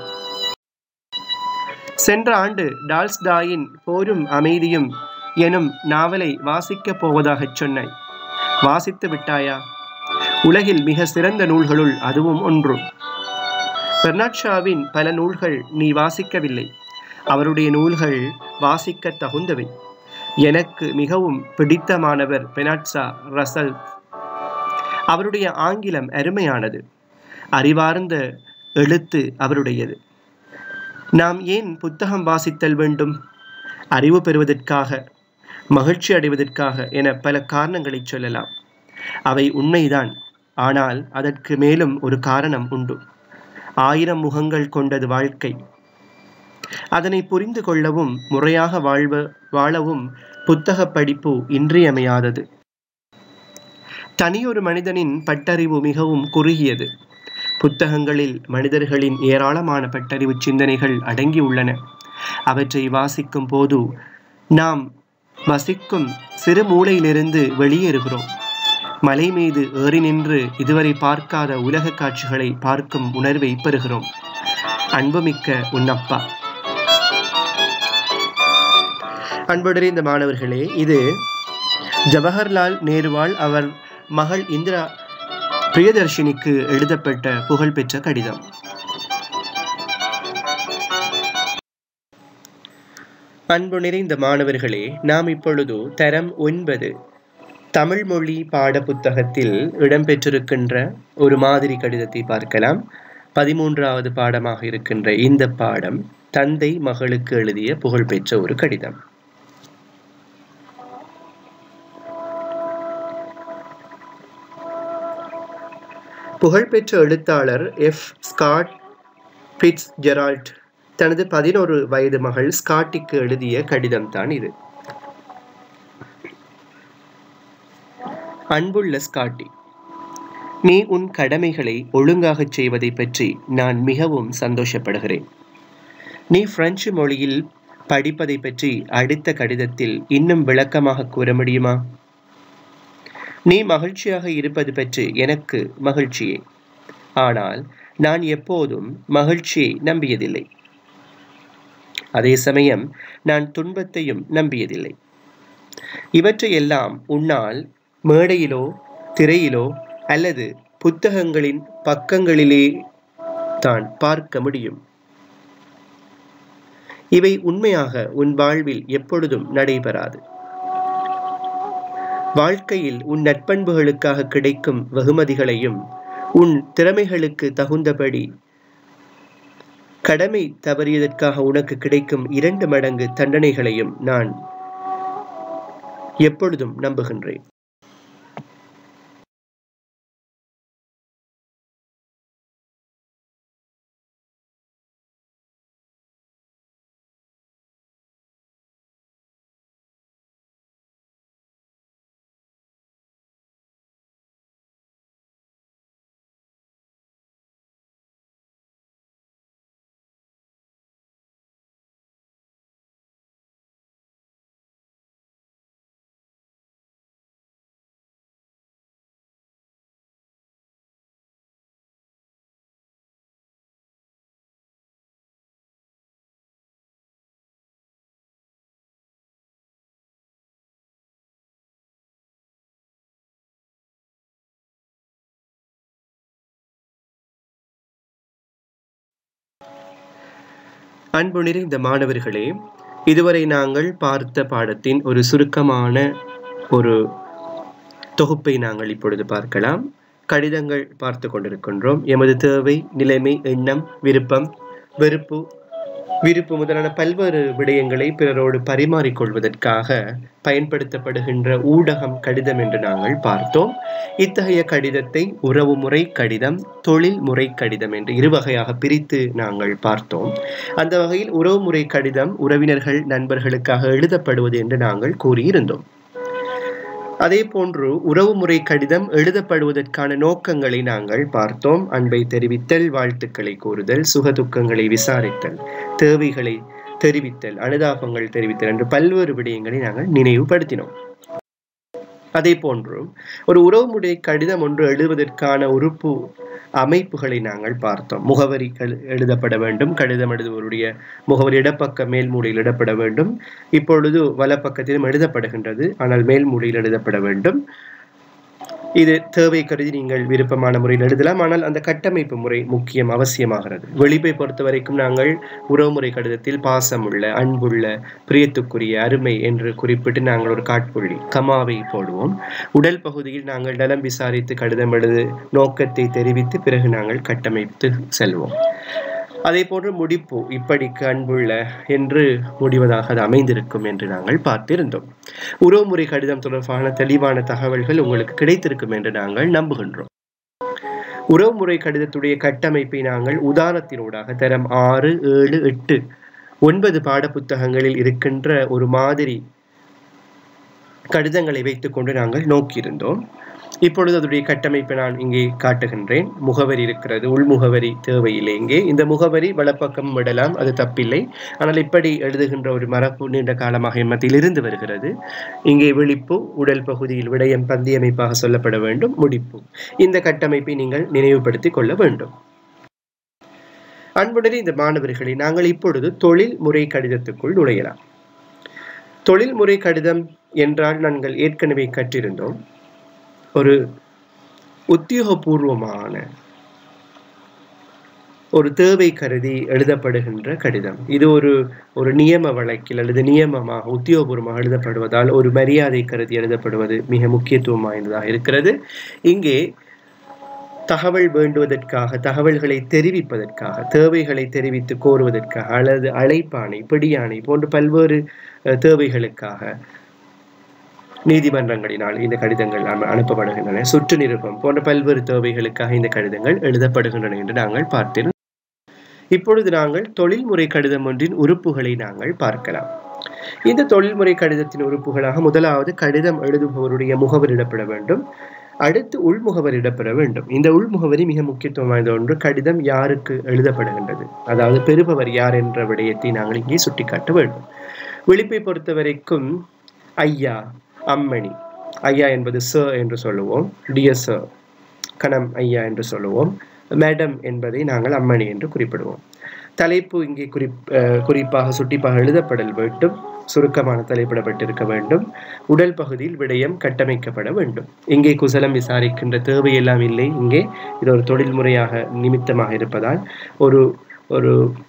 சென்ற ஆண்டு டால்ஸ்டாயின் போரும் அமைதியும் எனும் நாவலை வாசிக்கப் போவதாகச் சொன்னாய். வாசித்து விட்டாயா? உலகில் மிக சிறந்த நூல்களுள் அதுவும் ஒன்று. பெர்னாட் ஷாவின் பல நூல்கள் நீ வாசிக்கவில்லை. அவருடைய நூல்கள் வாசிக்க தகுந்தவை. எனக்கு மிகவும் பிடித்தமானவர் பெனாட்ஸா ரசல். அவருடைய ஆங்கிலம் அருமையானது. அறிவார்ந்த எழுத்து அவருடையது. நாம் ஏன் புத்தகம் வாசித்தல் வேண்டும்? அறிவு பெறுவதற்காக, மகிழ்ச்சி அடைவதற்காக என பல காரணங்களை சொல்லலாம். அவை உண்மைதான். ஆனால் அதற்கு மேலும் ஒரு காரணம் உண்டு. ஆயிரம் முகங்கள் கொண்டது வாழ்க்கை. அதனை புரிந்து கொள்ளவும் முறையாக வாழ்வ வாழவும் புத்தக படிப்பு இன்றியமையாதது. தனியொரு மனிதனின் பட்டறிவு மிகவும் குறுகியது. புத்தகங்களில் மனிதர்களின் ஏராளமான பட்டறிவு சிந்தனைகள் அடங்கியுள்ளன. அவற்றை வாசிக்கும் போது நாம் வசிக்கும் சிறு மூளையிலிருந்து வெளியேறுகிறோம். மலை மீது ஏறி நின்று இதுவரை பார்க்காத உலக காட்சிகளை பார்க்கும் உணர்வை பெறுகிறோம். அன்புமிக்க உன்னப்பா. அன்புடைய இந்த மாணவர்களே, இது ஜவஹர்லால் நேருவால் அவர் மகள் இந்திரா பிரியதர்ஷினிக்கு எழுதப்பட்ட புகழ்பெற்ற கடிதம். அன்பு நிறைந்த மாணவர்களே, நாம் இப்பொழுது தரம் ஒன்பது தமிழ் மொழி பாட புத்தகத்தில் இடம்பெற்றிருக்கின்ற ஒரு மாதிரி கடிதத்தை பார்க்கலாம். பதிமூன்றாவது பாடமாக இருக்கின்ற இந்த பாடம் தந்தை மகளுக்கு எழுதிய புகழ்பெற்ற ஒரு கடிதம். புகழ்பெற்ற எழுத்தாளர் எஃப் ஸ்காட் ஃபிட்ஸ்ஜெரால்ட் தனது பதினோரு வயது மகள் ஸ்காட்டிக்கு எழுதிய கடிதம் தான் இது. அன்புள்ள ஸ்காட்டி, நீ உன் கடமைகளை ஒழுங்காக செய்வதை பற்றி நான் மிகவும் சந்தோஷப்படுகிறேன். நீ பிரெஞ்சு மொழியில் படிப்பதை பற்றி அடுத்த கடிதத்தில் இன்னும் விளக்கமாக கூற முடியுமா? நீ மகிழ்ச்சியாக இருப்பது பற்றி எனக்கு மகிழ்ச்சியே. ஆனால் நான் எப்போதும் மகிழ்ச்சியை நம்பியதில்லை. அதே சமயம் நான் துன்பத்தையும் நம்பியதில்லை. இவற்றையெல்லாம் உன்னால் மேடையிலோ திரையிலோ அல்லது புத்தகங்களின் பக்கங்களிலே தான் பார்க்க முடியும். இவை உண்மையாக உன் வாழ்வில் எப்பொழுதும் நடைபெறாது. வாழ்க்கையில் உன் நற்பண்புகளுக்காக கிடைக்கும் வெகுமதிகளையும் உன் திறமைகளுக்கு தகுந்தபடி கடமை தவறியதற்காக உனக்கு கிடைக்கும் இரண்டு மடங்கு தண்டனைகளையும் நான் எப்பொழுதும் நம்புகின்றேன். அன்பு நிறைந்த மாணவர்களே, இதுவரை நாங்கள் பார்த்த பாடத்தின் ஒரு சுருக்கமான ஒரு தொகுப்பை நாங்கள் இப்பொழுது பார்க்கலாம். கடிதங்கள் பார்த்து கொண்டிருக்கின்றோம். எமது தேவை, நிலைமை, எண்ணம், விருப்பம், வெறுப்பு, விருப்பு முதலான பல்வேறு விடயங்களை பிறரோடு பரிமாறிக்கொள்வதற்காக பயன்படுத்தப்படுகின்ற ஊடகம் கடிதம் என்று நாங்கள் பார்த்தோம். இத்தகைய கடிதத்தை உறவுமுறை கடிதம், தொழில் முறை கடிதம் என்று இரு வகையாக பிரித்து நாங்கள் பார்த்தோம். அந்த வகையில் உறவுமுறை கடிதம் உறவினர்கள் நண்பர்களுக்காக எழுதப்படுவது என்று நாங்கள் கூறியிருந்தோம். அதே போன்று உறவுமுறை கடிதம் எழுதப்படுவதற்கான நோக்கங்களை நாங்கள் பார்த்தோம். அன்பை தெரிவித்தல், வாழ்த்துக்களை கூறுதல், சுகதுக்கங்களை விசாரித்தல், தேவைகளை தெரிவித்தல், அனுதாபங்கள் தெரிவித்தல் என்று பல்வேறு விடயங்களை நாங்கள் நினைவுபடுத்தினோம். அதே போன்று ஒரு உறவுமுறை கடிதம் ஒன்று எழுதுவதற்கான உறுப்பு அமைப்புகளை நாங்கள் பார்த்தோம். முகவரி எழுதப்பட வேண்டும். கடிதம் எழுதுவருடைய முகவரி இடப்பக்க மேல் மூலையில் இடப்பட வேண்டும். இப்பொழுது வலப்பக்கத்திலும் எழுதப்படுகின்றது, ஆனால் மேல் மூலையில் எழுதப்பட வேண்டும். இது தேவை கருதி நீங்கள் விருப்பமான முறையில் எழுதலாம். ஆனால் அந்த கட்டமைப்பு முறை முக்கியம், அவசியமாகிறது. வெளிப்பை பொறுத்த வரைக்கும் நாங்கள் உறவுமுறை கடிதத்தில் பாசமுள்ள, அன்புள்ள, பிரியத்துக்குரிய, அருமை என்று குறிப்பிட்டு நாங்கள் ஒரு காட்புள்ளி கமாவை போடுவோம். உடல் பகுதியில் நாங்கள் நலம் விசாரித்து கடிதம் எழுது நோக்கத்தை தெரிவித்து பிறகு நாங்கள் கட்டமைத்து செல்வோம். அதே போன்று முடிப்பு இப்படிக்கு அன்புள்ள என்று முடிவதாக அது அமைந்திருக்கும் என்று நாங்கள் பார்த்திருந்தோம். உறவுமுறை கடிதம் தொடர்பான தெளிவான தகவல்கள் உங்களுக்கு கிடைத்திருக்கும் என்று நாங்கள் நம்புகின்றோம். உறவுமுறை கடிதத்துடைய கட்டமைப்பை நாங்கள் உதாரணத்தினூடாக தரம் ஆறு, ஏழு, எட்டு, ஒன்பது பாட புத்தகங்களில் இருக்கின்ற ஒரு மாதிரி கடிதங்களை வைத்துக் கொண்டு நாங்கள் நோக்கியிருந்தோம். இப்பொழுது அதனுடைய கட்டமைப்பை நான் இங்கே காட்டுகின்றேன். முகவரி இருக்கிறது, உள்முகவரி தேவையில்லை. இங்கே இந்த முகவரி வலப்பக்கம் விடலாம், அது தப்பில்லை. ஆனால் இப்படி எழுதுகின்ற ஒரு மரபு நீண்ட காலமாக எம்மத்தில் இருந்து வருகிறது. இங்கே விழிப்பு, உடல் பகுதியில் விடயம் பந்தியமைப்பாக சொல்லப்பட வேண்டும், முடிப்பு. இந்த கட்டமைப்பை நீங்கள் நினைவுபடுத்திக் கொள்ள வேண்டும். அன்புடனே இந்த மாணவர்களை நாங்கள் இப்பொழுது தொழில் முறை கடிதத்துக்குள் நுழையலாம். தொழில் முறை கடிதம் என்றால் நாங்கள் ஏற்கனவே கற்றிருந்தோம், ஒரு உத்தியோகபூர்வமான ஒரு தேவை கருதி எழுதப்படுகின்ற கடிதம். இது ஒரு ஒரு நியம வழக்கில் அல்லது நியமமாக உத்தியோகபூர்வமாக எழுதப்படுவதால் ஒரு மரியாதை கருதி எழுதப்படுவது மிக முக்கியத்துவம் வாய்ந்ததாக இருக்கிறது. இங்கே தகவல் வேண்டுவதற்காக, தகவல்களை தெரிவிப்பதற்காக, தேவைகளை தெரிவித்து கோருவதற்காக அல்லது அழைப்பாணை, பிடியாணை போன்ற பல்வேறு தேவைகளுக்காக நீதிமன்றங்களினால் இந்த கடிதங்கள் அனுப்பப்படுகின்றன. சுற்று நிருபம் போன்ற பல்வேறு தேவைகளுக்காக இந்த கடிதங்கள் எழுதப்படுகின்றன என்று நாங்கள் பார்த்தோம். இப்பொழுது நாங்கள் தொழில்முறை கடிதம் ஒன்றின் உறுப்புகளை நாங்கள் பார்க்கலாம். இந்த தொழில்முறை கடிதத்தின் உறுப்புகளாக முதலாவது கடிதம் எழுதுபவருடைய முகவரிடப்பட வேண்டும். அடுத்து உள்முகவரிடப்பட வேண்டும். இந்த உள்முகவரி மிக முக்கியத்துவம் வாய்ந்த ஒன்று. கடிதம் யாருக்கு எழுதப்படுகின்றது, அதாவது பெறுபவர் யார் என்ற விடயத்தை நாங்கள் இங்கே சுட்டிக்காட்ட வேண்டும். விழிப்பை பொறுத்த வரைக்கும் ஐயா, அம்மணி, ஐயா என்பது சர் என்று சொல்லுவோம், டியர் சர், கணம் ஐயா என்று சொல்லுவோம். மேடம் என்பதை நாங்கள் அம்மணி என்று குறிப்பிடுவோம். தலைப்பு இங்கே குறி குறிப்பாக சுட்டிப்பாக எழுதப்படல் வேண்டும், சுருக்கமான தலைப்பிடப்பட்டிருக்க வேண்டும். உடல் பகுதியில் விடயம் கட்டமைக்கப்பட வேண்டும். இங்கே குசலம் விசாரிக்கின்ற தேவையெல்லாம் இல்லை. இங்கே இது ஒரு தொழில்முறையாக நிமித்தமாக இருப்பதால் ஒரு ஒரு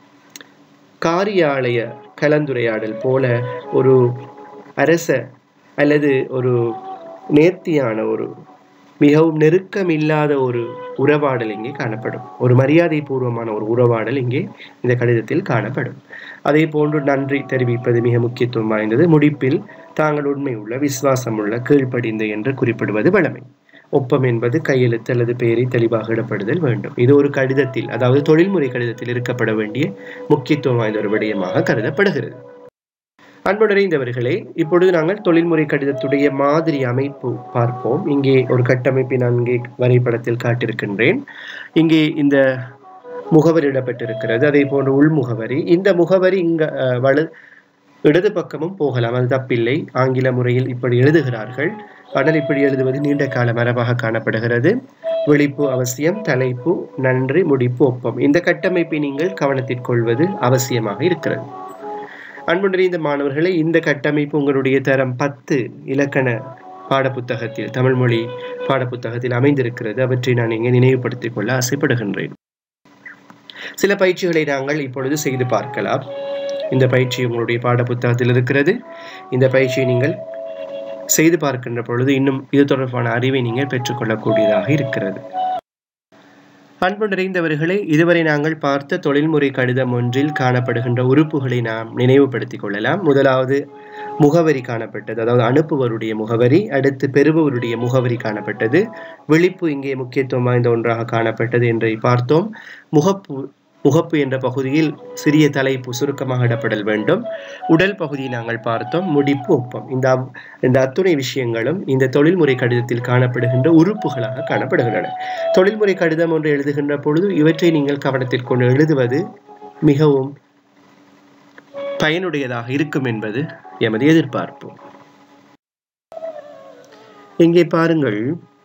காரியாலய கலந்துரையாடல் போல ஒரு அரச அல்லது ஒரு நேர்த்தியான ஒரு மிகவும் நெருக்கமில்லாத ஒரு உறவாடல் இங்கே காணப்படும். ஒரு மரியாதை பூர்வமான ஒரு உறவாடல் இங்கே இந்த கடிதத்தில் காணப்படும். அதே போன்று நன்றி தெரிவிப்பது மிக முக்கியத்துவம் வாய்ந்தது. முடிப்பில் தாங்கள் உண்மை உள்ள, விசுவாசம் உள்ள, கீழ்ப்படிந்த என்று குறிப்பிடுவது வழமை. ஒப்பம் என்பது கையெழுத்து அல்லது பெயரை தெளிவாக இடப்படுதல் வேண்டும். இது ஒரு கடிதத்தில், அதாவது தொழில்முறை கடிதத்தில் இருக்கப்பட வேண்டிய முக்கியத்துவம் வாய்ந்த ஒரு விடயமாக கருதப்படுகிறது. அன்பு நிறைந்தவர்களே, இப்பொழுது நாங்கள் தொழில்முறை கடிதத்துடைய மாதிரி அமைப்பு பார்ப்போம். இங்கே ஒரு கட்டமைப்பை நான் இங்கே வரைபடத்தில் காட்டியிருக்கின்றேன். இங்கே இந்த முகவரி இடப்பட்டிருக்கிறது, அதே போன்று உள்முகவரி. இந்த முகவரி இங்க வலு இடது பக்கமும் போகலாம், அது தப்பில்லை. ஆங்கில முறையில் இப்படி எழுதுகிறார்கள், ஆனால் இப்படி எழுதுவது நீண்ட கால மரபாக காணப்படுகிறது. விழிப்பு அவசியம், தலைப்பு, நன்றி, முடிப்பு, ஒப்பம். இந்த கட்டமைப்பை நீங்கள் கவனத்திற்கொள்வது அவசியமாக இருக்கிறது. அன்பு நிறைந்த மாணவர்களே, இந்த கட்டமைப்பு உங்களுடைய தரம் பத்து இலக்கண பாடப்புத்தகத்தில், தமிழ் மொழி பாடப்புத்தகத்தில் அமைந்திருக்கிறது. அவற்றை நான் இங்கே நினைவுபடுத்திக் கொள்ள ஆசைப்படுகின்றேன். சில பயிற்சிகளை நாங்கள் இப்பொழுது செய்து பார்க்கலாம். இந்த பயிற்சி உங்களுடைய பாடப்புத்தகத்தில் இருக்கிறது. இந்த பயிற்சியை நீங்கள் செய்து பார்க்கின்ற பொழுது இன்னும் இது தொடர்பான அறிவை நீங்கள் பெற்றுக்கொள்ளக்கூடியதாக இருக்கிறது. அன்பு நிறைந்தவர்களே, இதுவரை நாங்கள் பார்த்த தொழில்முறை கடிதம் ஒன்றில் காணப்படுகின்ற உறுப்புகளை நாம் நினைவுபடுத்திக் கொள்ளலாம். முதலாவது முகவரி காணப்பட்டது, அதாவது அனுப்புவருடைய முகவரி. அடுத்து பெறுபவருடைய முகவரி காணப்பட்டது. விழிப்பு இங்கே முக்கியத்துவம் வாய்ந்த ஒன்றாக காணப்பட்டது என்று பார்த்தோம். முகப்பு முகப்பு என்ற பகுதியில் சிறிய தலைப்பு சுருக்கமாக இடப்படல் வேண்டும். உடல் பகுதியை நாங்கள் பார்த்தோம். முடிப்பு, ஒப்பம். இந்த இந்த அத்துணை விஷயங்களும் இந்த தொழில்முறை கடிதத்தில் காணப்படுகின்ற உறுப்புகளாக காணப்படுகின்றன. தொழில்முறை கடிதம் ஒன்று எழுதுகின்ற பொழுது இவற்றை நீங்கள் கவனத்தில் கொண்டு எழுதுவது மிகவும் பயனுடையதாக இருக்கும் என்பது எமது எதிர்பார்ப்பு. இங்கே பாருங்கள்,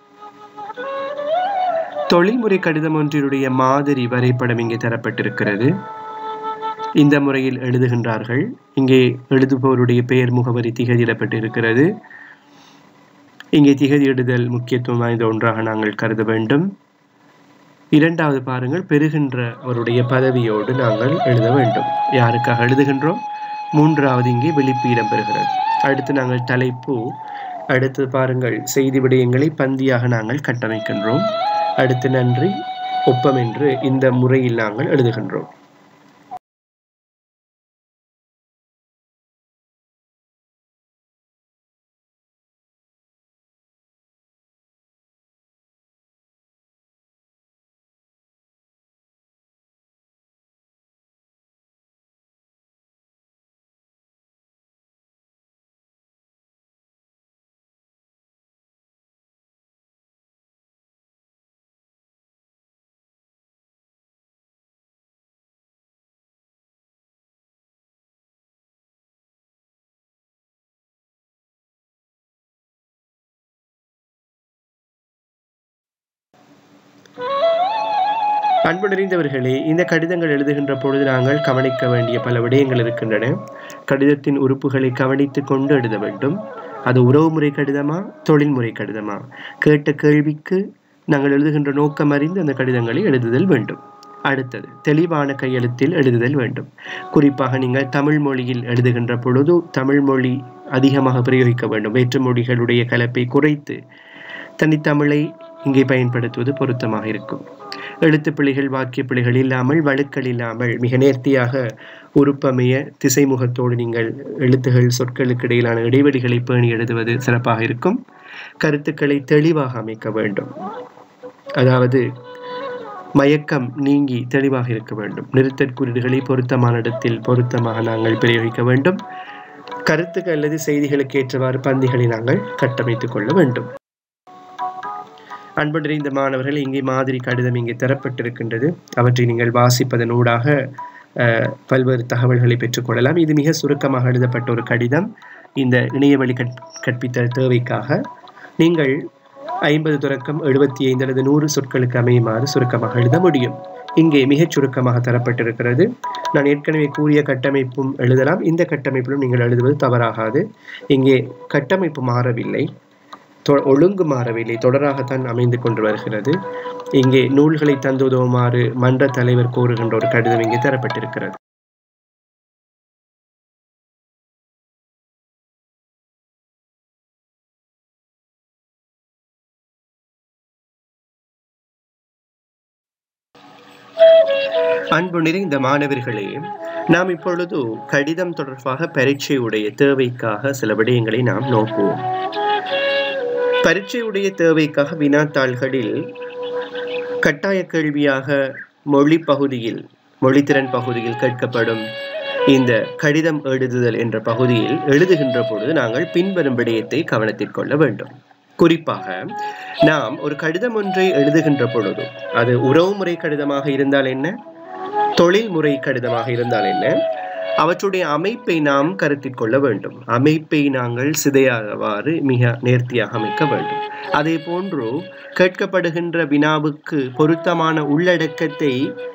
தொழில்முறை கடிதம் ஒன்றினுடைய மாதிரி வரைபடம் இங்கே தரப்பட்டிருக்கிறது. இந்த முறையில் எழுதுகின்றார்கள். இங்கே எழுதுபவருடைய பெயர், முகவரி திகதியிடப்பட்டிருக்கிறது. இங்கே திகதியிடுதல் முக்கியத்துவம் வாய்ந்த ஒன்றாக நாங்கள் கருத வேண்டும். இரண்டாவது பாருங்கள், பெறுகின்ற அவருடைய பதவியோடு நாங்கள் எழுத வேண்டும். யாருக்காக எழுதுகின்றோம்? மூன்றாவது இங்கே விழிப்பு இடம் பெறுகிறது. அடுத்து நாங்கள் தலைப்பு, அடுத்து பாருங்கள் செய்தி விடயங்களை பந்தியாக நாங்கள் கட்டமைக்கின்றோம். அடுத்து நன்றி, ஒப்பம் என்று இந்த முறையில் நாங்கள் எழுதுகின்றோம். அன்பு நிறைந்தவர்களே, இந்த கடிதங்கள் எழுதுகின்ற பொழுது நாங்கள் கவனிக்க வேண்டிய பல விடயங்கள் இருக்கின்றன. கடிதத்தின் உறுப்புகளை கவனித்து கொண்டு எழுத வேண்டும். அது உறவுமுறை கடிதமா, தொழில்முறை கடிதமா? கேட்ட கேள்விக்கு நாங்கள் எழுதுகின்ற நோக்கம் அறிந்து அந்த கடிதங்களை எழுதுதல் வேண்டும். அடுத்தது, தெளிவான கையெழுத்தில் எழுதுதல் வேண்டும். குறிப்பாக நீங்கள் தமிழ் மொழியில் எழுதுகின்ற பொழுது தமிழ் மொழி அதிகமாக பிரயோகிக்க வேண்டும். வேற்று மொழிகளுடைய கலப்பை குறைத்து தனித்தமிழை இங்கே பயன்படுத்துவது பொருத்தமாக இருக்கும். எழுத்து பிழைகள், வாக்கிய பிழைகள் இல்லாமல், வழுக்கள் இல்லாமல் மிக நேர்த்தியாக உறுப்பமைய திசைமுகத்தோடு நீங்கள் எழுத்துகள் சொற்களுக்கு இடையிலான இடைவெளிகளை பேணி எழுதுவது சிறப்பாக இருக்கும். கருத்துக்களை தெளிவாக அமைக்க வேண்டும். அதாவது மயக்கம் நீங்கி தெளிவாக இருக்க வேண்டும். நிறுத்தற்குறிகளை பொருத்தமான இடத்தில் பொருத்தமாக நாங்கள் பிரயோகிக்க வேண்டும். கருத்துக்கள் அல்லது செய்திகளுக்கு ஏற்றவாறு பந்திகளை நாங்கள் கட்டமைத்துக் கொள்ள வேண்டும். அன்பு நிறைந்த மாணவர்கள், இங்கே மாதிரி கடிதம் இங்கே தரப்பட்டிருக்கின்றது. அவற்றை நீங்கள் வாசிப்பதன் ஊடாக பல்வேறு தகவல்களை பெற்றுக்கொள்ளலாம். இது மிக சுருக்கமாக எழுதப்பட்ட ஒரு கடிதம். இந்த இணையவழி கற்பித்தல் தேவைக்காக நீங்கள் ஐம்பது தொடக்கம் எழுபத்தி ஐந்து அல்லது நூறு சொற்களுக்கு அமையுமாறு சுருக்கமாக எழுத முடியும். இங்கே மிகச் சுருக்கமாக தரப்பட்டிருக்கிறது. நான் ஏற்கனவே கூறிய கட்டமைப்பும் எழுதலாம். இந்த கட்டமைப்பிலும் நீங்கள் எழுதுவது தவறாகாது. இங்கே கட்டமைப்பு மாறவில்லை, ஒழுங்கு மாறவில்லை, தொடராகத்தான் அமைந்து கொண்டு வருகிறது. இங்கே நூல்களை தந்து உதவுமாறு மன்ற தலைவர் கோருகின்ற ஒரு கடிதம் இங்கே தரப்பட்டிருக்கிறது. அன்பு நிறைந்த மாணவர்களே, நாம் இப்பொழுது கடிதம் தொடர்பாக பரீட்சையுடைய தேவைக்காக சில விடயங்களை நாம் நோக்குவோம். பரீட்சையுடைய தேவைக்காக வினாத்தாள்களில் கட்டாய கேள்வியாக மொழி பகுதியில், மொழித்திறன் பகுதியில் கேட்கப்படும் இந்த கடிதம் எழுதுதல் என்ற பகுதியில் எழுதுகின்ற பொழுது நாங்கள் பின்வரும் விடயத்தை கவனத்தில் கொள்ள வேண்டும். குறிப்பாக நாம் ஒரு கடிதம் ஒன்றை எழுதுகின்ற பொழுது அது உறவுமுறை கடிதமாக இருந்தால் என்ன, தொழில்முறை கடிதமாக இருந்தால் என்ன, அவற்றுடைய அமைப்பை நாம் கருத்தில் கொள்ள வேண்டும். அமைப்பை நாங்கள் சிதையாதவாறு மிக நேர்த்தியாக அமைக்க வேண்டும். அதே போன்று கேட்கப்படுகின்ற வினாவுக்கு பொருத்தமான உள்ளடக்கத்தை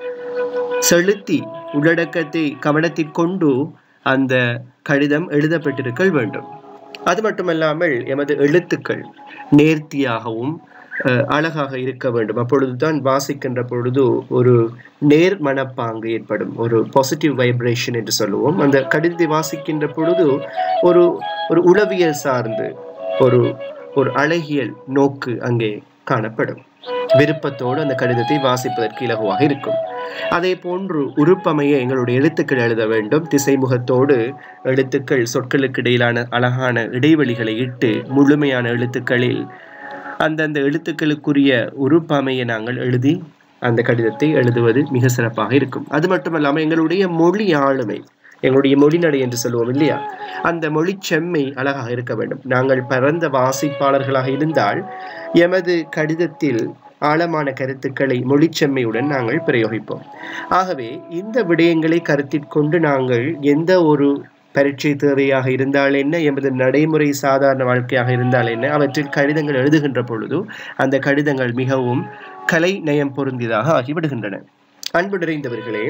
செலுத்தி, உள்ளடக்கத்தை கவனத்தில் கொண்டு அந்த கடிதம் எழுதப்பட்டிருக்க வேண்டும். அது மட்டுமல்லாமல் எமது எழுத்துக்கள் நேர்த்தியாகவும் அழகாக இருக்க வேண்டும். அப்பொழுதுதான் வாசிக்கின்ற பொழுது ஒரு நேர் மனப்பாங்கு ஏற்படும், ஒரு பாசிட்டிவ் வைப்ரேஷன் என்று சொல்லுவோம். அந்த கடிதத்தை வாசிக்கின்ற பொழுது ஒரு ஒரு உளவியல் சார்ந்து ஒரு ஒரு அழகியல் நோக்கு அங்கே காணப்படும். விருப்பத்தோடு அந்த கடிதத்தை வாசிப்பதற்கு இலகுவாக இருக்கும். அதே போன்று உறுப்பமைய எங்களுடைய எழுத்துக்கள் எழுத வேண்டும். திசைமுகத்தோடு எழுத்துக்கள் சொற்களுக்கு இடையிலான அழகான இடைவெளிகளை இட்டு முழுமையான எழுத்துக்களில் அந்தந்த எழுத்துக்களுக்குரிய உறுப்பமையை நாங்கள் எழுதி அந்த கடிதத்தை எழுதுவது மிக சிறப்பாக இருக்கும். அது மட்டுமல்லாமல் எங்களுடைய மொழி ஆளுமை, எங்களுடைய மொழிநடை என்று சொல்லுவோம் இல்லையா, அந்த மொழி செம்மை அழகாக இருக்க வேண்டும். நாங்கள் பரந்த வாசிப்பாளர்களாக இருந்தால் எமது கடிதத்தில் ஆழமான கருத்துக்களை மொழிச்செம்மையுடன் நாங்கள் பிரயோகிப்போம். ஆகவே இந்த விடயங்களை கருத்தில் கொண்டு நாங்கள் எந்த ஒரு பரீட்சை தேவையாக இருந்தால் என்ன, எமது நடைமுறை சாதாரண வாழ்க்கையாக இருந்தால் என்ன, அவற்றில் கடிதங்கள் எழுதுகின்ற பொழுது அந்த கடிதங்கள் மிகவும் கலை நயம் பொருந்தியதாக ஆகிவிடுகின்றன. அன்பு நிறைந்தவர்களே,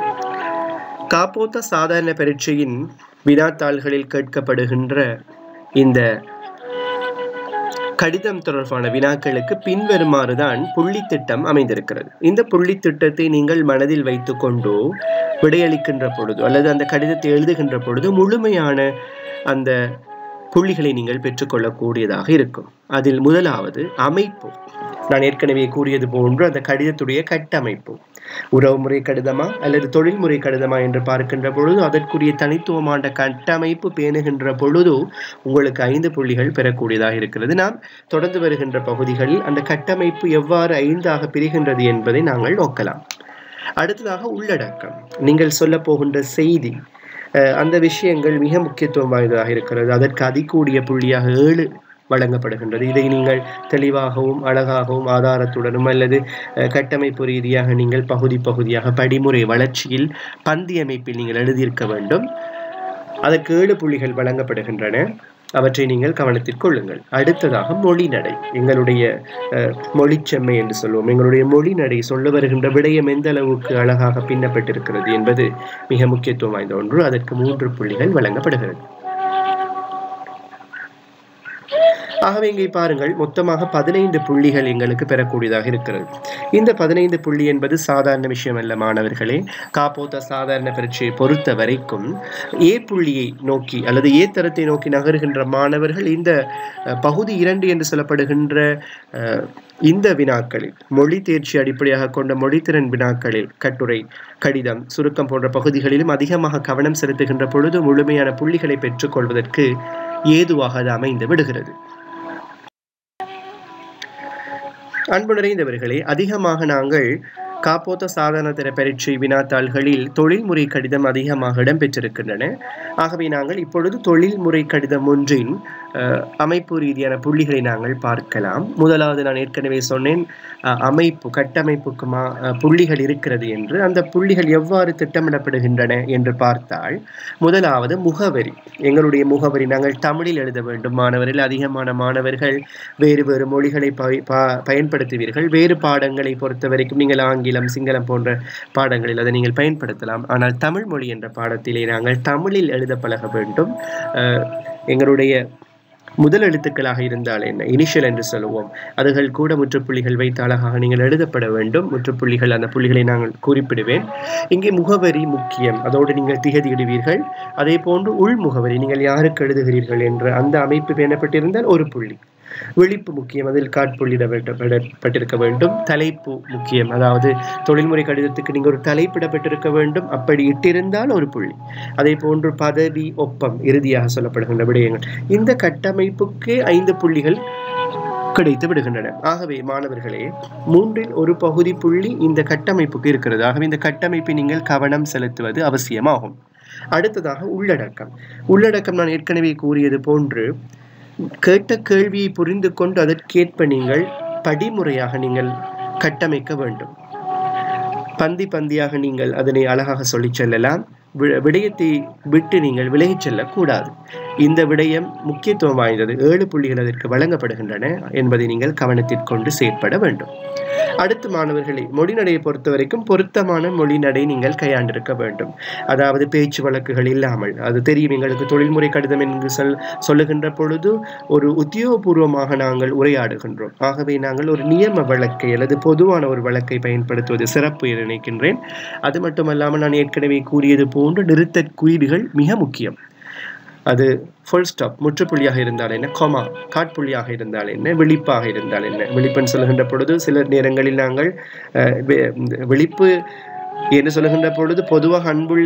காப்போத்த சாதாரண பரீட்சையின் வினாத்தாள்களில் கேட்கப்படுகின்ற இந்த கடிதம் தொடர்பான வினாக்களுக்கு பின்வருமாறுதான் புள்ளி திட்டம் அமைந்திருக்கிறது. இந்த புள்ளி திட்டத்தை நீங்கள் மனதில் வைத்து கொண்டு விடையளிக்கின்ற பொழுது அல்லது அந்த கடிதத்தை எழுதுகின்ற பொழுது முழுமையான அந்த புள்ளிகளை நீங்கள் பெற்றுக்கொள்ளக்கூடியதாக இருக்கும். அதில் முதலாவது அமைப்பு. நான் ஏற்கனவே கூறியது போன்று அந்த கடிதத்துடைய கட்டமைப்பு, உறவுமுறை கடிதமா அல்லது தொழில்முறை கடிதமா என்று பார்க்கின்ற பொழுது அதற்குரிய தனித்துவமான கட்டமைப்பு பேணுகின்ற பொழுது உங்களுக்கு ஐந்து புள்ளிகள் பெறக்கூடியதாக இருக்கிறது. நாம் தொடர்ந்து வருகின்ற பகுதிகளில் அந்த கட்டமைப்பு எவ்வாறு ஐந்தாக பிரிகின்றது என்பதை நாங்கள் நோக்கலாம். அடுத்ததாக உள்ளடக்கம். நீங்கள் சொல்ல போகின்ற செய்தி, அந்த விஷயங்கள் மிக முக்கியத்துவம் வாய்ந்ததாக இருக்கிறது. அதற்கு அதிகூடிய புள்ளியாக ஏழு வழங்கப்படுகின்றது. இதை நீங்கள் தெளிவாகவும் அழகாகவும் ஆதாரத்துடனும் அல்லது கட்டமைப்பு ரீதியாக நீங்கள் பகுதி பகுதியாக படிமுறை வளர்ச்சியில் பந்தி அமைப்பில் நீங்கள் எழுதியிருக்க வேண்டும். அதற்கு ஏழு புள்ளிகள் வழங்கப்படுகின்றன. அவற்றை நீங்கள் கவனத்தில் கொள்ளுங்கள். அடுத்ததாக மொழி நடை. எங்களுடைய மொழிச்செம்மை என்று சொல்லுவோம். எங்களுடைய மொழி நடை சொல்ல வருகின்ற விடயம் எந்த அளவுக்கு அழகாக பின்னப்பட்டிருக்கிறது என்பது மிக முக்கியத்துவம் வாய்ந்த ஒன்று. அதற்கு மூன்று புள்ளிகள் வழங்கப்படுகிறது. ஆகவே இங்கே பாருங்கள், மொத்தமாக பதினைந்து புள்ளிகள் எங்களுக்கு பெறக்கூடியதாக இருக்கிறது. இந்த பதினைந்து புள்ளி என்பது சாதாரண விஷயம் அல்ல மாணவர்களே. காப்போத்த சாதாரண பரீட்சையை பொறுத்த வரைக்கும் ஏ புள்ளியை நோக்கி அல்லது ஏ தரத்தை நோக்கி நகர்கின்ற மாணவர்கள் இந்த பகுதி இரண்டு என்று சொல்லப்படுகின்ற இந்த வினாக்களில், மொழி தேர்ச்சி அடிப்படையாக கொண்ட மொழித்திறன் வினாக்களில் கட்டுரை, கடிதம், சுருக்கம் போன்ற பகுதிகளிலும் அதிகமாக கவனம் செலுத்துகின்ற பொழுது முழுமையான புள்ளிகளை பெற்றுக்கொள்வதற்கு ஏதுவாக அது அமைந்து விடுகிறது. அன்பு நிறைந்தவர்களே, அதிகமாக நாங்கள் காப்போத்த சாதாரண தர பரீட்சை வினாத்தாள்களில் தொழில்முறை கடிதம் அதிகமாக இடம்பெற்றிருக்கின்றன. ஆகவே நாங்கள் இப்பொழுது தொழில்முறை கடிதம் ஒன்றின் அமைப்பு ரீதியான புள்ளிகளை நாங்கள் பார்க்கலாம். முதலாவது நான் ஏற்கனவே சொன்னேன், அமைப்பு கட்டமைப்புக்கு மா புள்ளிகள் இருக்கிறது என்று. அந்த புள்ளிகள் எவ்வாறு திட்டமிடப்படுகின்றன என்று பார்த்தால், முதலாவது முகவரி. எங்களுடைய முகவரி நாங்கள் தமிழில் எழுத வேண்டும். மாணவர்கள், அதிகமான மாணவர்கள் வேறு வேறு மொழிகளை பயன்படுத்துவீர்கள். வேறு பாடங்களை பொறுத்த வரைக்கும் நீங்கள் ஆங்கிலம், சிங்களம் போன்ற பாடங்களில் அதை நீங்கள் பயன்படுத்தலாம். ஆனால் தமிழ் மொழி என்ற பாடத்திலே நாங்கள் தமிழில் எழுத பழக வேண்டும். எங்களுடைய முதல் எழுத்துக்களாக இருந்தால் என்ன, இனிஷியல் என்று சொல்லுவோம், அதுகள் கூட முற்றுப்புள்ளிகள் வைத்து அழகாக நீங்கள் எழுதப்பட வேண்டும். முற்றுப்புள்ளிகள், அந்த புள்ளிகளை நாங்கள் குறிப்பிடுவேன். இங்கே முகவரி முக்கியம். அதோடு நீங்கள் திகதியிடுவீர்கள். அதே போன்று உள் முகவரி, நீங்கள் யாருக்கு எழுதுகிறீர்கள் என்ற அந்த அமைப்பு பேணப்பட்டிருந்தால் ஒரு புள்ளி. விழிப்பு முக்கியம், அதில் காட்புள்ளிடப்பட்டிருக்க வேண்டும். தலைப்பு முக்கியம், அதாவது தொழில்முறை கடிதத்துக்கு நீங்கள் ஒரு தலைப்பிடப்பட்டிருக்க வேண்டும். அப்படி இட்டிருந்தால் ஒரு புள்ளி. அதே போன்று பதவி, ஒப்பம், இறுதியாக சொல்லப்படுகின்ற விடயங்கள், இந்த கட்டமைப்புக்கு ஐந்து புள்ளிகள் கிடைத்து விடுகின்றன. ஆகவே மாணவர்களே, மூன்றில் ஒரு பகுதி புள்ளி இந்த கட்டமைப்புக்கு இருக்கிறது. ஆகவே இந்த கட்டமைப்பை நீங்கள் கவனம் செலுத்துவது அவசியமாகும். அடுத்ததாக உள்ளடக்கம். உள்ளடக்கம் நான் ஏற்கனவே கூறியது போன்று கேட்ட கேள்வியை புரிந்து கொண்டு அதற்கேற்ப நீங்கள் படிமுறையாக நீங்கள் கட்டமைக்க வேண்டும். பந்தி பந்தியாக நீங்கள் அதனை அழகாக சொல்லி செல்லலாம். விடயத்தை விட்டு நீங்கள் விலகிச் செல்லக்கூடாது. இந்த விடயம் முக்கியத்துவம் வாய்ந்தது. ஏழு புள்ளிகள் அதற்கு வழங்கப்படுகின்றன என்பதை நீங்கள் கவனத்தில் கொண்டு செயற்பட வேண்டும். அடுத்து மாணவர்களை, மொழிநடையை பொறுத்த வரைக்கும் பொருத்தமான மொழிநடை நீங்கள் கையாண்டிருக்க வேண்டும். அதாவது பேச்சு வழக்குகள் இல்லாமல், அது தெரியும் எங்களுக்கு தொழில்முறை கடிதம் என்று சொல் சொல்லுகின்ற பொழுது ஒரு உத்தியோகபூர்வமாக நாங்கள் உரையாடுகின்றோம். ஆகவே நாங்கள் ஒரு நியம வழக்கை அல்லது பொதுவான ஒரு வழக்கை பயன்படுத்துவது சிறப்பு என நினைக்கின்றேன். அது மட்டுமல்லாமல் நான் ஏற்கனவே கூறியது போன்று நிறுத்த குறியீடுகள் மிக முக்கியம். அது ஃபுல் ஸ்டாப், முற்றுப்புள்ளியாக இருந்தால் என்ன, கொமா, காட்புள்ளியாக இருந்தால் என்ன, விழிப்பாக இருந்தால் என்ன. விழிப்புன்னு சொல்லுகின்ற பொழுது சில நேரங்களில் நாங்கள் விழிப்பு என்று சொல்லுகின்ற பொழுது பொதுவாக அன்புள்ள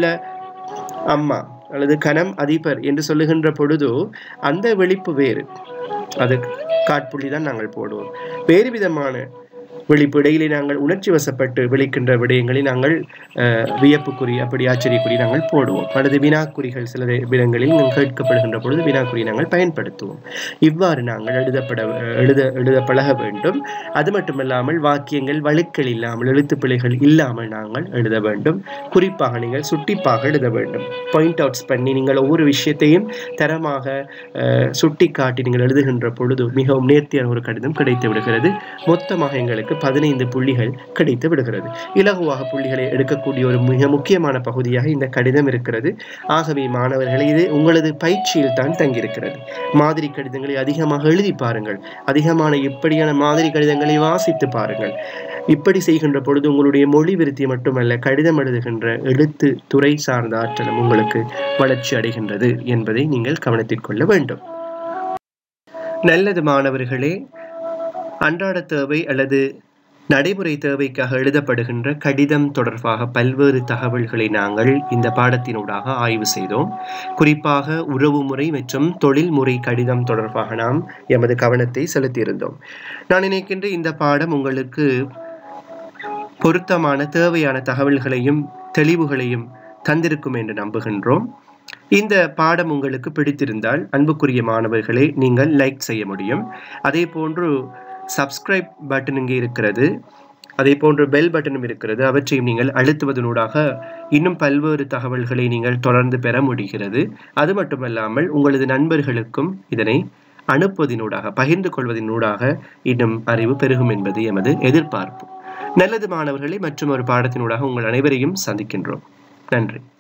அம்மா அல்லது கணம் அதிபர் என்று சொல்லுகின்ற பொழுது அந்த விழிப்பு வேறு, அது காட்புள்ளி தான் நாங்கள் போடுவோம். வேறு விதமான விழிப்பு, இடையிலே நாங்கள் உணர்ச்சி வசப்பட்டு விழிக்கின்ற விடயங்களை நாங்கள் வியப்புக்குறி, அப்படி ஆச்சரியக்குறி நாங்கள் போடுவோம். அல்லது வினாக்குறிகள் சில விடங்களில் கேட்கப்படுகின்ற பொழுது வினாக்குறி நாங்கள் பயன்படுத்துவோம். இவ்வாறு நாங்கள் எழுதப்பட எழுத எழுத பழக வேண்டும். அது மட்டுமல்லாமல் வாக்கியங்கள் வழுக்கள் இல்லாமல், எழுத்துப்பிழைகள் இல்லாமல் நாங்கள் எழுத வேண்டும். குறிப்பாக நீங்கள் சுட்டிப்பாக எழுத வேண்டும். பாயிண்ட் அவுட்ஸ் பண்ணி நீங்கள் ஒவ்வொரு விஷயத்தையும் தரமாக சுட்டி காட்டி நீங்கள் எழுதுகின்ற பொழுது மிகவும் நேர்த்தியான ஒரு கடிதம் கிடைத்து விடுகிறது. மொத்தமாக எங்களுக்கு பதினைந்து புள்ளிகள் கிடைத்து விடுகிறது. இலகுவாக புள்ளிகளை எடுக்கக்கூடிய ஒரு மிக முக்கியமான பகுதியாக இந்த கடிதம் இருக்கிறது. ஆகவே மாணவர்களே, இது உங்களது பயிற்சியில் தான் தங்கியிருக்கிறது. மாதிரி கடிதங்களை அதிகமாக எழுதி பாருங்கள். அதிகமான இப்படியான மாதிரி கடிதங்களை வாசித்து பாருங்கள். இப்படி செய்கின்ற பொழுது உங்களுடைய மொழி விருத்தி மட்டுமல்ல, கடிதம் எழுதுகின்ற எழுத்து துறை சார்ந்த ஆற்றலும் உங்களுக்கு வளர்ச்சி அடைகின்றது என்பதை நீங்கள் கவனத்தில் கொள்ள வேண்டும். நல்லது மாணவர்களே, அன்றாட தேவை அல்லது நடைமுறை தேவைக்காக எழுதப்படுகின்ற கடிதம் தொடர்பாக பல்வேறு தகவல்களை நாங்கள் இந்த பாடத்தினூடாக ஆய்வு செய்தோம். குறிப்பாக உறவுமுறை மற்றும் தொழில்முறை கடிதம் தொடர்பாக நாம் எமது கவனத்தை செலுத்தியிருந்தோம். நான் நினைக்கின்ற இந்த பாடம் உங்களுக்கு பொருத்தமான தேவையான தகவல்களையும் தெளிவுகளையும் தந்திருக்கும் என்று நம்புகின்றோம். இந்த பாடம் உங்களுக்கு பிடித்திருந்தால் அன்புக்குரிய மாணவர்களே, நீங்கள் லைக் செய்ய முடியும். அதே போன்று சப்ஸ்கிரைப் பட்டன் இங்கே இருக்கிறது, அதே போன்று பெல் பட்டனும் இருக்கிறது. அவற்றையும் நீங்கள் அழுத்துவதனூடாக இன்னும் பல்வேறு தகவல்களை நீங்கள் தொடர்ந்து பெற முடிகிறது. அது மட்டுமல்லாமல் உங்களது நண்பர்களுக்கும் இதனை அனுப்புவதனூடாக, பகிர்ந்து கொள்வதனூடாக இன்னும் அறிவு பெருகும் என்பது எமது எதிர்பார்ப்பு. நல்லது மாணவர்களே, மற்றும் ஒரு பாடத்தினூடாக உங்கள் அனைவரையும் சந்திக்கின்றோம். நன்றி.